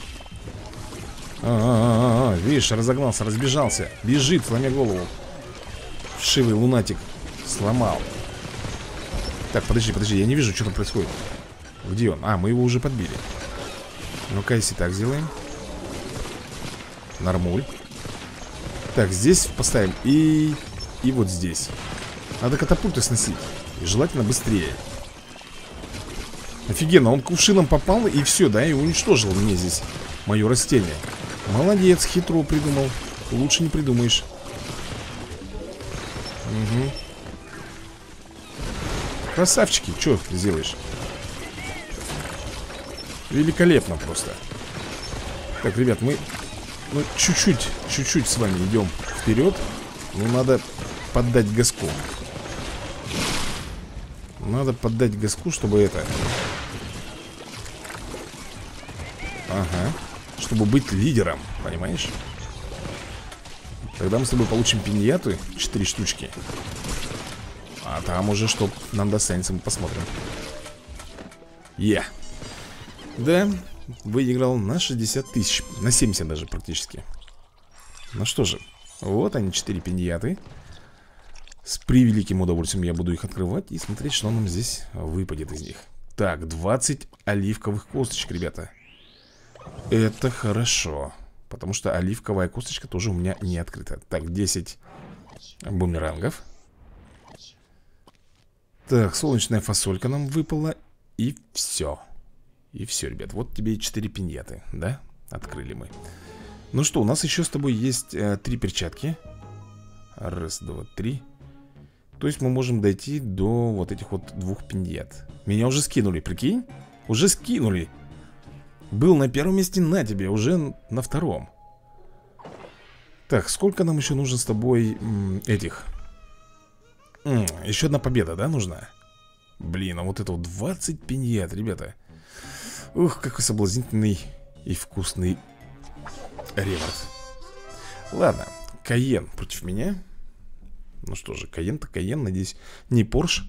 А-а-а-а, видишь, разогнался, разбежался. Бежит, сломя голову. Вшивый лунатик сломал. Так, подожди, подожди, я не вижу, что там происходит. Где он? А, мы его уже подбили. Ну-ка, если так сделаем. Нормуль. Так, здесь поставим. И... И вот здесь. Надо катапульты сносить. И желательно быстрее. Офигенно, он кувшином попал и все, да, и уничтожил мне здесь мое растение. Молодец, хитро придумал. Лучше не придумаешь. Угу. Красавчики, что сделаешь? Великолепно просто. Так, ребят, мы ну чуть-чуть, чуть-чуть с вами идем вперед. Ну, надо поддать газку. Надо поддать газку, чтобы это... Ага. Чтобы быть лидером, понимаешь? Тогда мы с тобой получим пиньяту. Четыре штучки. А там уже что нам достанется, мы посмотрим. Е yeah. Да, выиграл на шестьдесят тысяч. На семьдесят даже практически. Ну что же, вот они, четыре пиньяты. С превеликим удовольствием я буду их открывать и смотреть, что нам здесь выпадет из них. Так, двадцать оливковых косточек, ребята. Это хорошо. Потому что оливковая косточка тоже у меня не открыта. Так, десять бумерангов. Так, солнечная фасолька нам выпала. И все. И все, ребят, вот тебе и четыре пиньяты, да? Открыли мы. Ну что, у нас еще с тобой есть э, три перчатки. Раз, два, три. То есть мы можем дойти до вот этих вот двух пиньят. Меня уже скинули, прикинь? Уже скинули. Был на первом месте, на тебе, уже на втором. Так, сколько нам еще нужно с тобой м, этих? М, еще одна победа, да, нужна? Блин, а вот это вот двадцать пиньят, ребята. Ух, какой соблазнительный и вкусный реворд. Ладно, Кайен против меня. Ну что же, Кайен-то Кайен, надеюсь, не Порш.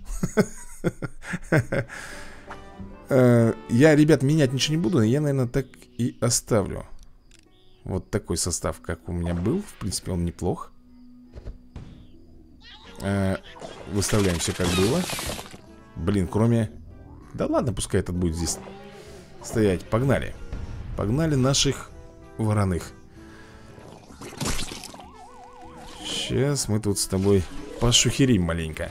Я, ребят, менять ничего не буду, но я, наверное, так и оставлю. Вот такой состав, как у меня был. В принципе, он неплох. Выставляем все как было. Блин, кроме... Да ладно, пускай этот будет здесь стоять. Погнали. Погнали наших вороных. Сейчас мы тут с тобой пошухерим маленько.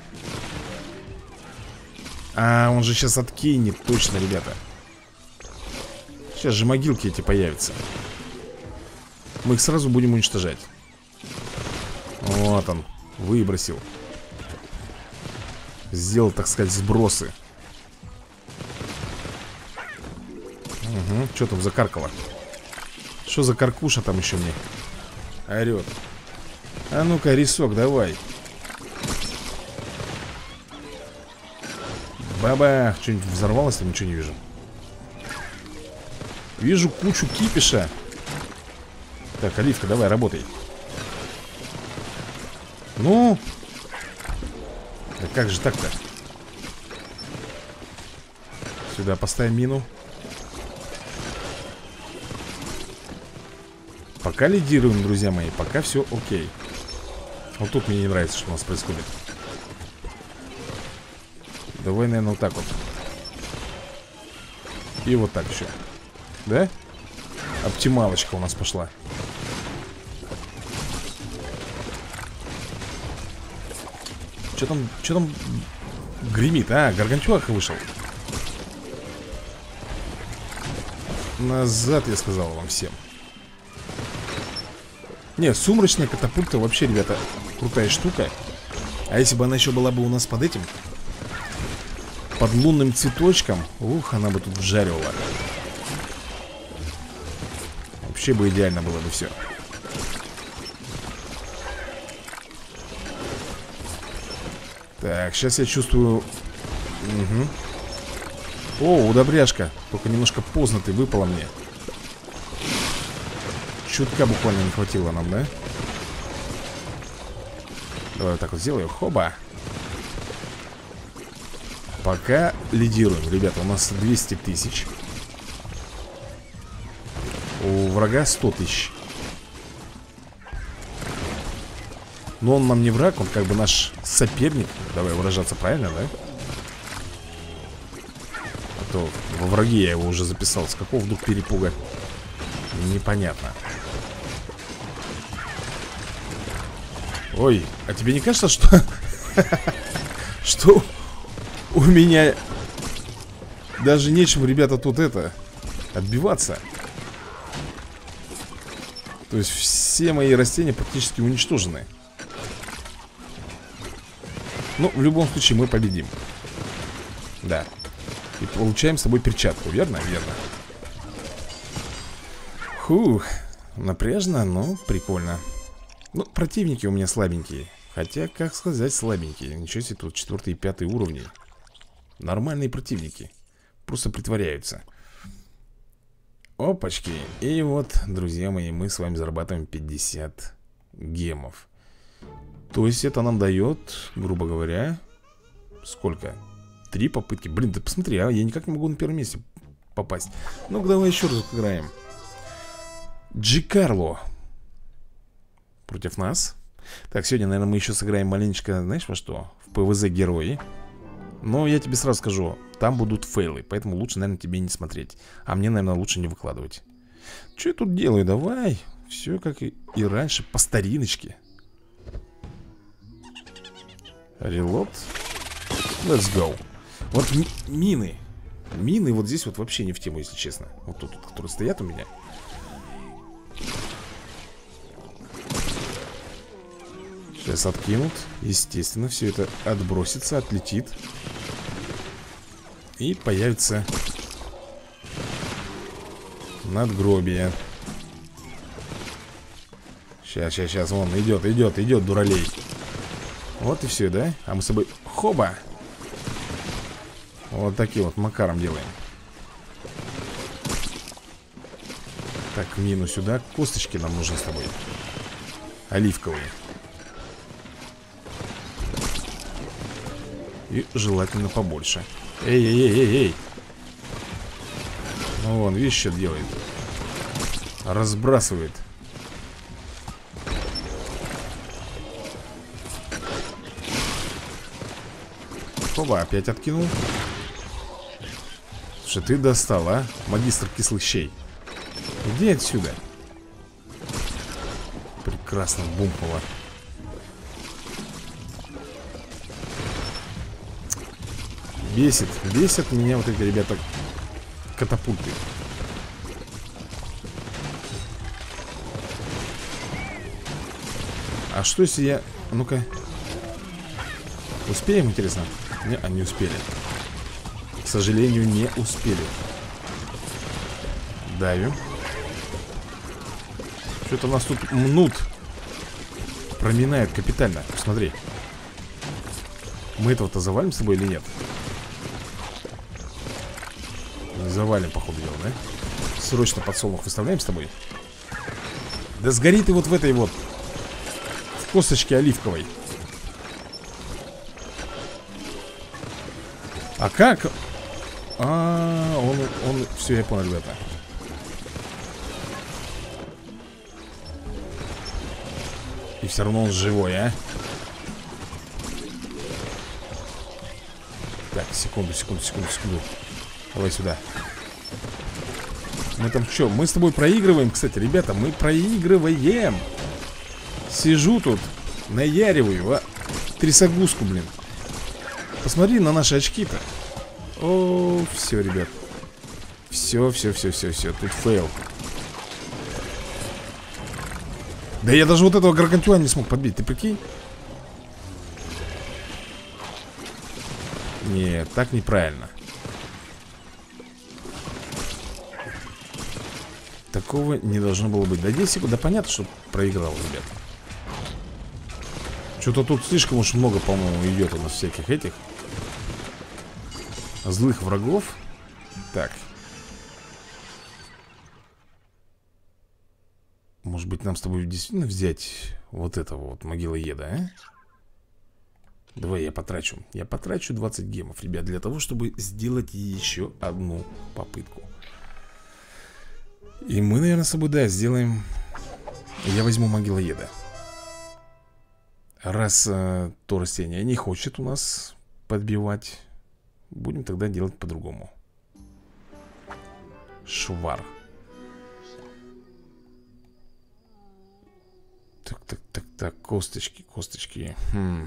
А, он же сейчас откинет, точно, ребята. Сейчас же могилки эти появятся. Мы их сразу будем уничтожать. Вот он, выбросил. Сделал, так сказать, сбросы. Угу, что там закаркало? Что за каркуша там еще мне орет? А ну-ка, рисок, давай. Бабах, что-нибудь взорвалось, там ничего не вижу. Вижу кучу кипиша. Так, Оливка, давай, работай. Ну. Да как же так-то? Сюда поставим мину. Пока лидируем, друзья мои, пока все окей. Вот тут мне не нравится, что у нас происходит. Давай, наверное, вот так вот. И вот так еще. Да? Оптималочка у нас пошла. Что там, что там гремит? А, Гаргантюаха вышел. Назад, я сказал вам всем. Не, сумрачная катапульта вообще, ребята, крутая штука. А если бы она еще была бы у нас под этим, под лунным цветочком, ух, она бы тут вжаривала. Вообще бы идеально было бы все. Так, сейчас я чувствую. Угу. О, удобряшка. Только немножко поздно ты выпала мне. Чутка буквально не хватило нам, да? Давай вот так вот сделаю. Хоба. Пока лидируем, ребята. У нас двести тысяч. У врага сто тысяч. Но он нам не враг, он как бы наш соперник. Давай выражаться правильно, да? А то во враге я его уже записал. С какого вдруг перепуга? Непонятно. Ой, а тебе не кажется, что... Что у меня даже нечем, ребята, тут это... Отбиваться. То есть все мои растения практически уничтожены. Но в любом случае мы победим. Да. И получаем с собой перчатку, верно? Верно. Фух. Напряжно, но прикольно. Ну, противники у меня слабенькие. Хотя, как сказать, слабенькие. Ничего себе, тут четвертый и пятый уровни. Нормальные противники. Просто притворяются. Опачки. И вот, друзья мои, мы с вами зарабатываем пятьдесят гемов. То есть это нам дает, грубо говоря, сколько? Три попытки. Блин, да посмотри, а я никак не могу на первом месте попасть. Ну-ка, давай еще раз играем. Джикарло против нас. Так, сегодня, наверное, мы еще сыграем маленечко, знаешь, во что? В ПВЗ герои. Но я тебе сразу скажу, там будут фейлы. Поэтому лучше, наверное, тебе не смотреть. А мне, наверное, лучше не выкладывать. Что я тут делаю? Давай. Все как и, и раньше, по стариночке. Релот. Let's go. Вот мины. Мины вот здесь вот вообще не в тему, если честно. Вот тут, которые стоят у меня. Сейчас откинут. Естественно, все это отбросится, отлетит. И появится надгробие. Сейчас, сейчас, сейчас, вон, идет, идет, идет, дуралей. Вот и все, да? А мы с собой, хоба. Вот таким вот макаром делаем. Так, мину сюда. Косточки нам нужны с тобой. Оливковые. И желательно побольше. Эй, эй, эй, эй, эй. Ну вон, видишь, что делает. Разбрасывает. Опа, опять откинул. Слушай, ты достал, а? Магистр кислых щей. Иди отсюда. Прекрасно бумпало. Бесит, бесит меня вот эти, ребята, катапульты. А что если я... Ну-ка. Успеем, интересно? Не, а не успели. К сожалению, не успели. Давим. Что-то нас тут мнут. Проминает капитально. Посмотри. Мы этого-то завалим с собой или нет? Не завалим, походу дела, да? Срочно подсолнух выставляем с тобой. Да сгори ты вот в этой вот, в косточке оливковой. А как? А, он, он, все, я понял, ребята. И все равно он живой, а? Так, секунду, секунду, секунду, секунду. Давай сюда. Мы там что? Мы с тобой проигрываем, кстати, ребята, мы проигрываем. Сижу тут, наяриваю, а? Трясогузку, блин. Посмотри на наши очки-то. О, все, ребят. Все, все, все, все, все. Тут фейл. Да я даже вот этого гаргантюа не смог подбить, ты прикинь? Нет, так неправильно. Такого не должно было быть. Да десять секунд, да понятно, что проиграл, ребят. Что-то тут слишком уж много, по-моему, идет у нас всяких этих злых врагов. Так. Может быть, нам с тобой действительно взять вот этого вот могилоеда, а? Давай я потрачу. Я потрачу двадцать гемов, ребят, для того, чтобы сделать еще одну попытку. И мы, наверное, с тобой, да, сделаем. Я возьму могилоеда. Раз э, то растение не хочет у нас подбивать, будем тогда делать по-другому. Швар. Так, так, так, так, косточки, косточки. Хм.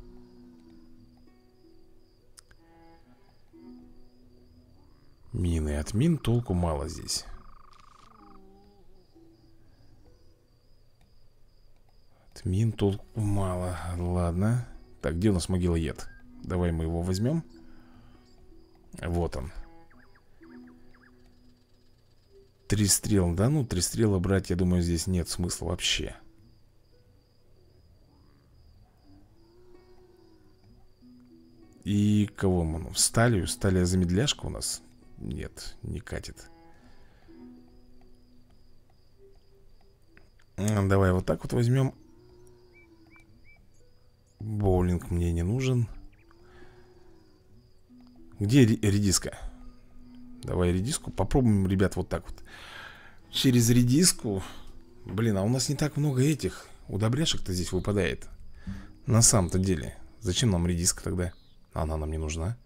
Мины. От мин толку мало здесь. От мин толку мало. Ладно. Так, где у нас могилоед? Давай мы его возьмем. Вот он. Три стрела, да? Ну, три стрела брать, я думаю, здесь нет смысла вообще. И кого мы? Сталью? Сталия замедляшка у нас? Нет, не катит. Давай вот так вот возьмем. Боулинг мне не нужен. Где редиска? Давай редиску попробуем, ребят, вот так вот. Через редиску. Блин, а у нас не так много этих удобряшек-то здесь выпадает. На самом-то деле. Зачем нам редиска тогда? Она нам не нужна.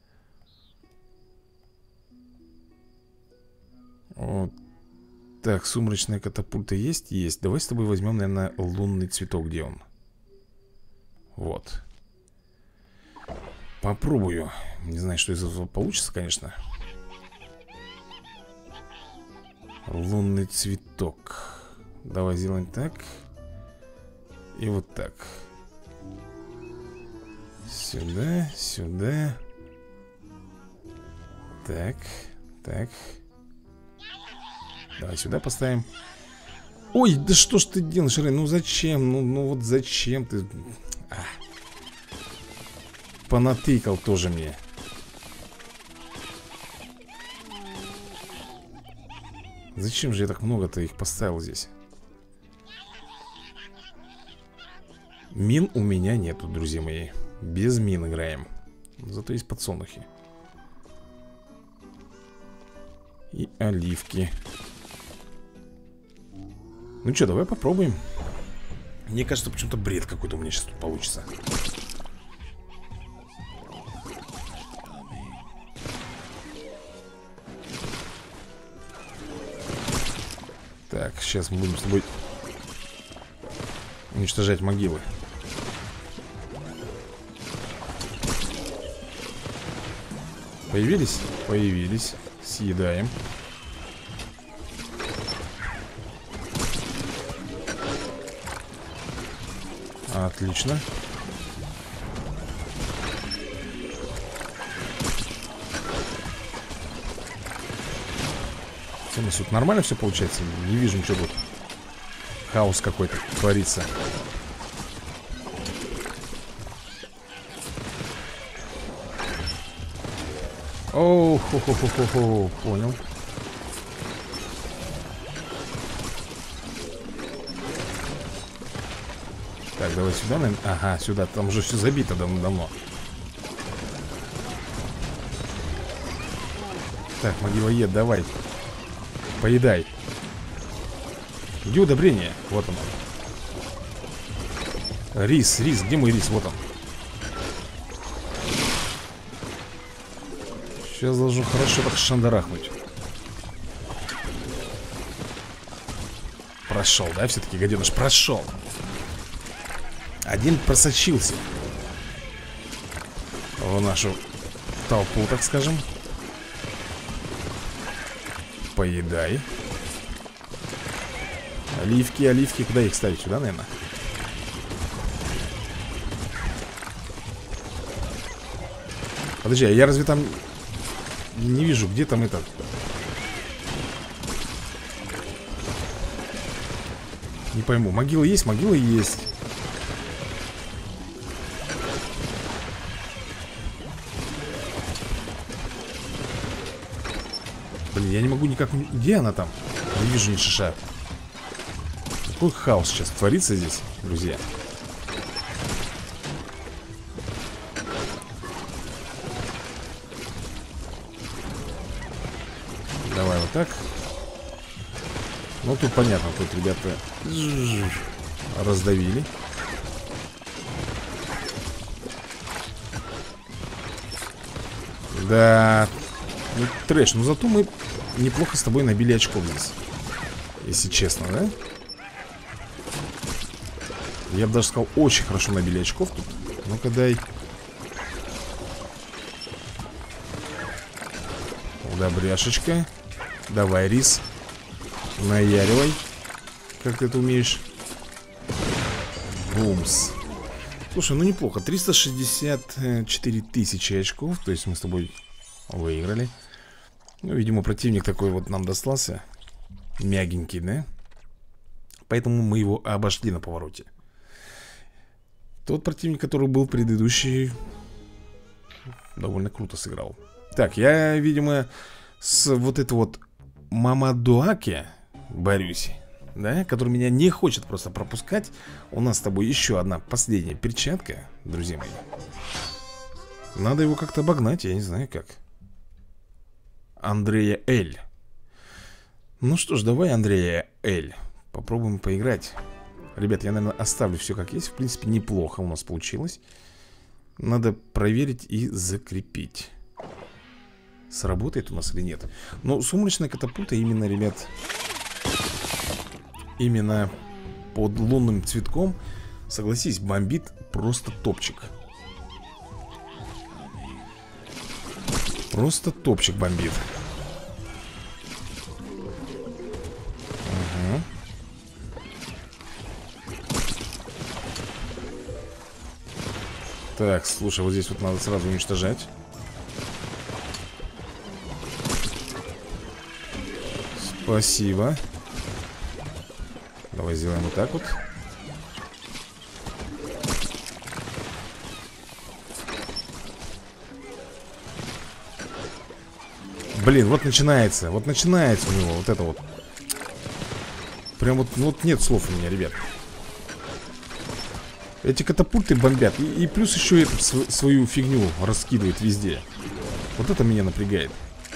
Вот. Так, сумрачная катапульта есть? Есть. Давай с тобой возьмем, наверное, лунный цветок. Где он? Вот. Попробую. Не знаю, что из этого получится, конечно. Лунный цветок. Давай сделаем так. И вот так. Сюда, сюда. Так, так. Давай сюда поставим. Ой, да что ж ты делаешь, Рэй? Ну зачем? Ну, ну вот зачем ты? А. Понатыкал тоже мне. Зачем же я так много-то их поставил здесь? Мин у меня нету, друзья мои. Без мин играем. Зато есть подсолнухи. И оливки. Ну что, давай попробуем. Мне кажется, почему-то бред какой-то у меня сейчас тут получится. Так, сейчас мы будем с тобой уничтожать могилы. Появились? Появились. Съедаем. Отлично. Что у нас тут нормально все получается? Не вижу ничего тут. Хаос какой-то творится. Оу, хо-хо-хо-хо-хо, понял. Так, давай сюда, наверное. Ага, сюда, там уже все забито давно-давно. Так, могилоед, давай. Поедай. Где удобрение? Вот оно. Рис, рис, где мой рис? Вот он. Сейчас должен хорошо так шандарахнуть. Прошел, да, все-таки, гаденыш, прошел. Один просочился в нашу толпу, так скажем. Поедай. Оливки, оливки, куда их ставить? Сюда, наверное. Подожди, а я разве там не вижу, где там этот? Не пойму, могила есть, могила есть. Блин, я не могу никак... Где она там? Не вижу ни шиша. Какой хаос сейчас творится здесь, друзья. Давай вот так. Ну, тут понятно, тут ребята раздавили. Да. Ну, трэш, но зато мы неплохо с тобой набили очков здесь. Если честно, да? Я бы даже сказал, очень хорошо набили очков тут. Ну-ка дай. Удобряшечка. Давай, рис. Наяривай. Как ты это умеешь. Бумс. Слушай, ну неплохо. триста шестьдесят четыре тысячи очков. То есть мы с тобой выиграли. Ну, видимо, противник такой вот нам достался. Мягенький, да? Поэтому мы его обошли на повороте. Тот противник, который был предыдущий, довольно круто сыграл. Так, я, видимо, с вот этой вот Мамадуаки борюсь, да? Который меня не хочет просто пропускать. У нас с тобой еще одна последняя перчатка, друзья мои. Надо его как-то обогнать, я не знаю как. Андрея Эль. Ну что ж, давай, Андрея Эль, попробуем поиграть. Ребят, я, наверное, оставлю все как есть. В принципе, неплохо у нас получилось. Надо проверить и закрепить. Сработает у нас или нет. Но сумрачная катапульта именно, ребят, именно под лунным цветком, согласись, бомбит просто топчик. Просто топчик бомбит. Угу. Так, слушай, вот здесь вот надо сразу уничтожать. Спасибо. Давай сделаем вот так вот. Блин, вот начинается. Вот начинается у него вот это вот. Прям вот, ну, вот нет слов у меня, ребят. Эти катапульты бомбят. И, и плюс еще этот св свою фигню раскидывает везде. Вот это меня напрягает.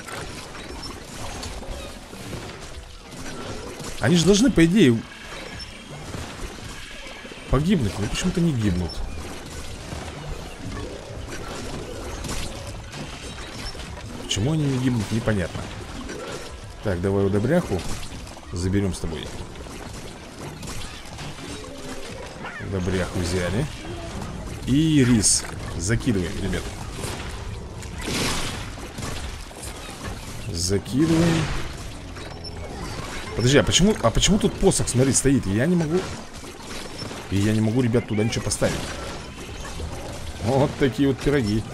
Они же должны, по идее, погибнуть, но почему-то не гибнут. Почему они не гибнут, непонятно. Так, давай удобряху заберем с тобой. Удобряху взяли. И рис закидываем, ребят. Закидываем. Подожди, а почему, а почему тут посох, смотри, стоит? И я не могу... И я не могу, ребят, туда ничего поставить. Вот такие вот пироги.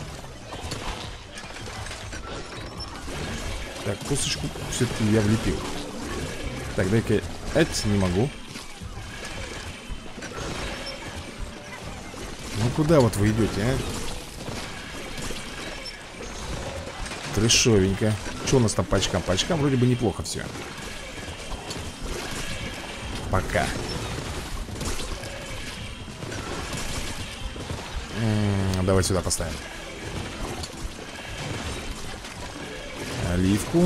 Так, косточку все-таки я влепил. Так, дай-ка... Это не могу. Ну куда вот вы идете, а? Трешовенько. Что у нас там по очкам? По очкам вроде бы неплохо все. Пока. М-м, давай сюда поставим оливку.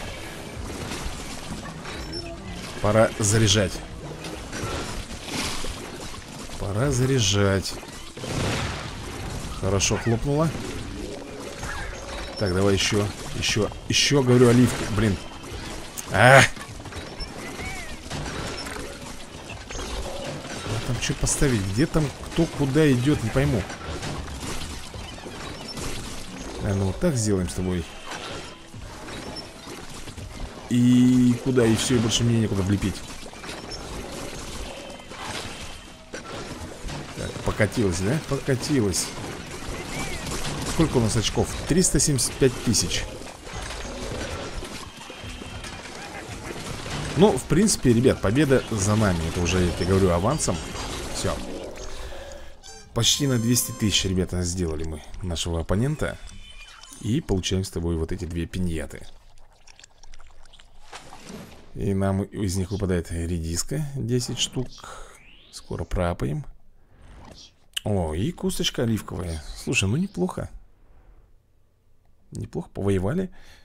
Пора заряжать. Пора заряжать. Хорошо хлопнуло. Так, давай еще. Еще, еще, говорю, оливку. Блин. А! Там что поставить? Где там кто куда идет, не пойму. А, ну вот так сделаем с тобой. И куда? И все, и больше мне некуда влепить. Так, покатилась, да? Покатилась. Сколько у нас очков? триста семьдесят пять тысяч. Ну, в принципе, ребят, победа за нами. Это уже, я тебе говорю, авансом. Все. Почти на двести тысяч, ребята, сделали мы нашего оппонента. И получаем с тобой вот эти две пиньяты. И нам из них выпадает редиска десять штук. Скоро пропаем. О, и косточка оливковая. Слушай, ну неплохо. Неплохо повоевали.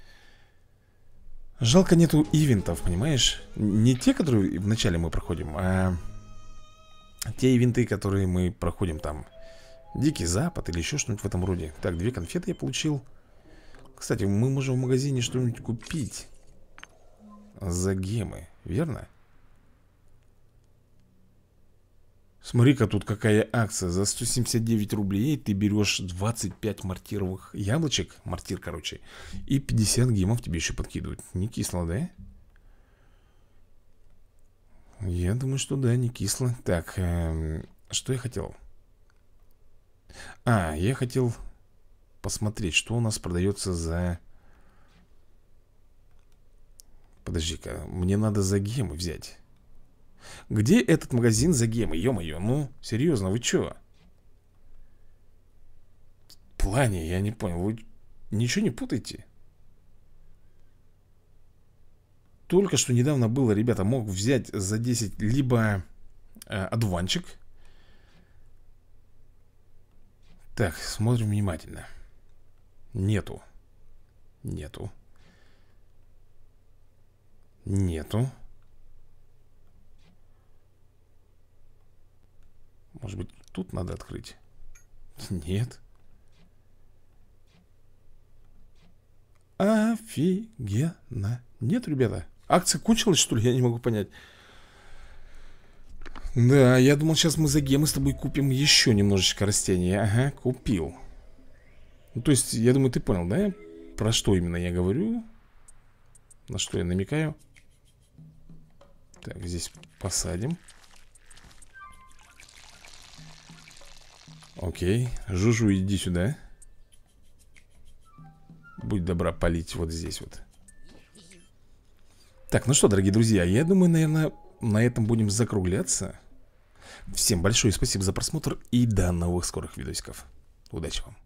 Жалко нету ивентов, понимаешь? Не те, которые вначале мы проходим, а те ивенты, которые мы проходим там. Дикий Запад или еще что-нибудь в этом роде. Так, две конфеты я получил. Кстати, мы можем в магазине что-нибудь купить за гемы, верно? Смотри-ка, тут какая акция. За сто семьдесят девять рублей ты берешь двадцать пять мортировых яблочек. Мортир, короче. И пятьдесят гемов тебе еще подкидывают. Не кисло, да? Я думаю, что да, не кисло. Так, эм, что я хотел? А, я хотел посмотреть, что у нас продается за... Подожди-ка, мне надо за гемы взять. Где этот магазин за гемы? Ё-моё, ну, серьезно, вы чё? В плане, я не понял, вы ничего не путаете? Только что недавно было, ребята, мог взять за десять либо э, одуванчик. Так, смотрим внимательно. Нету. Нету. Нету. Может быть, тут надо открыть? Нет. Офигенно. Нет, ребята. Акция кончилась, что ли? Я не могу понять. Да, я думал, сейчас мы за гемы с тобой купим еще немножечко растений. Ага, купил. Ну, то есть, я думаю, ты понял, да? Про что именно я говорю? На что я намекаю? Так, здесь посадим. Окей, Жужу, иди сюда. Будь добра полить вот здесь вот. Так, ну что, дорогие друзья, я думаю, наверное, на этом будем закругляться. Всем большое спасибо за просмотр и до новых скорых видосиков. Удачи вам.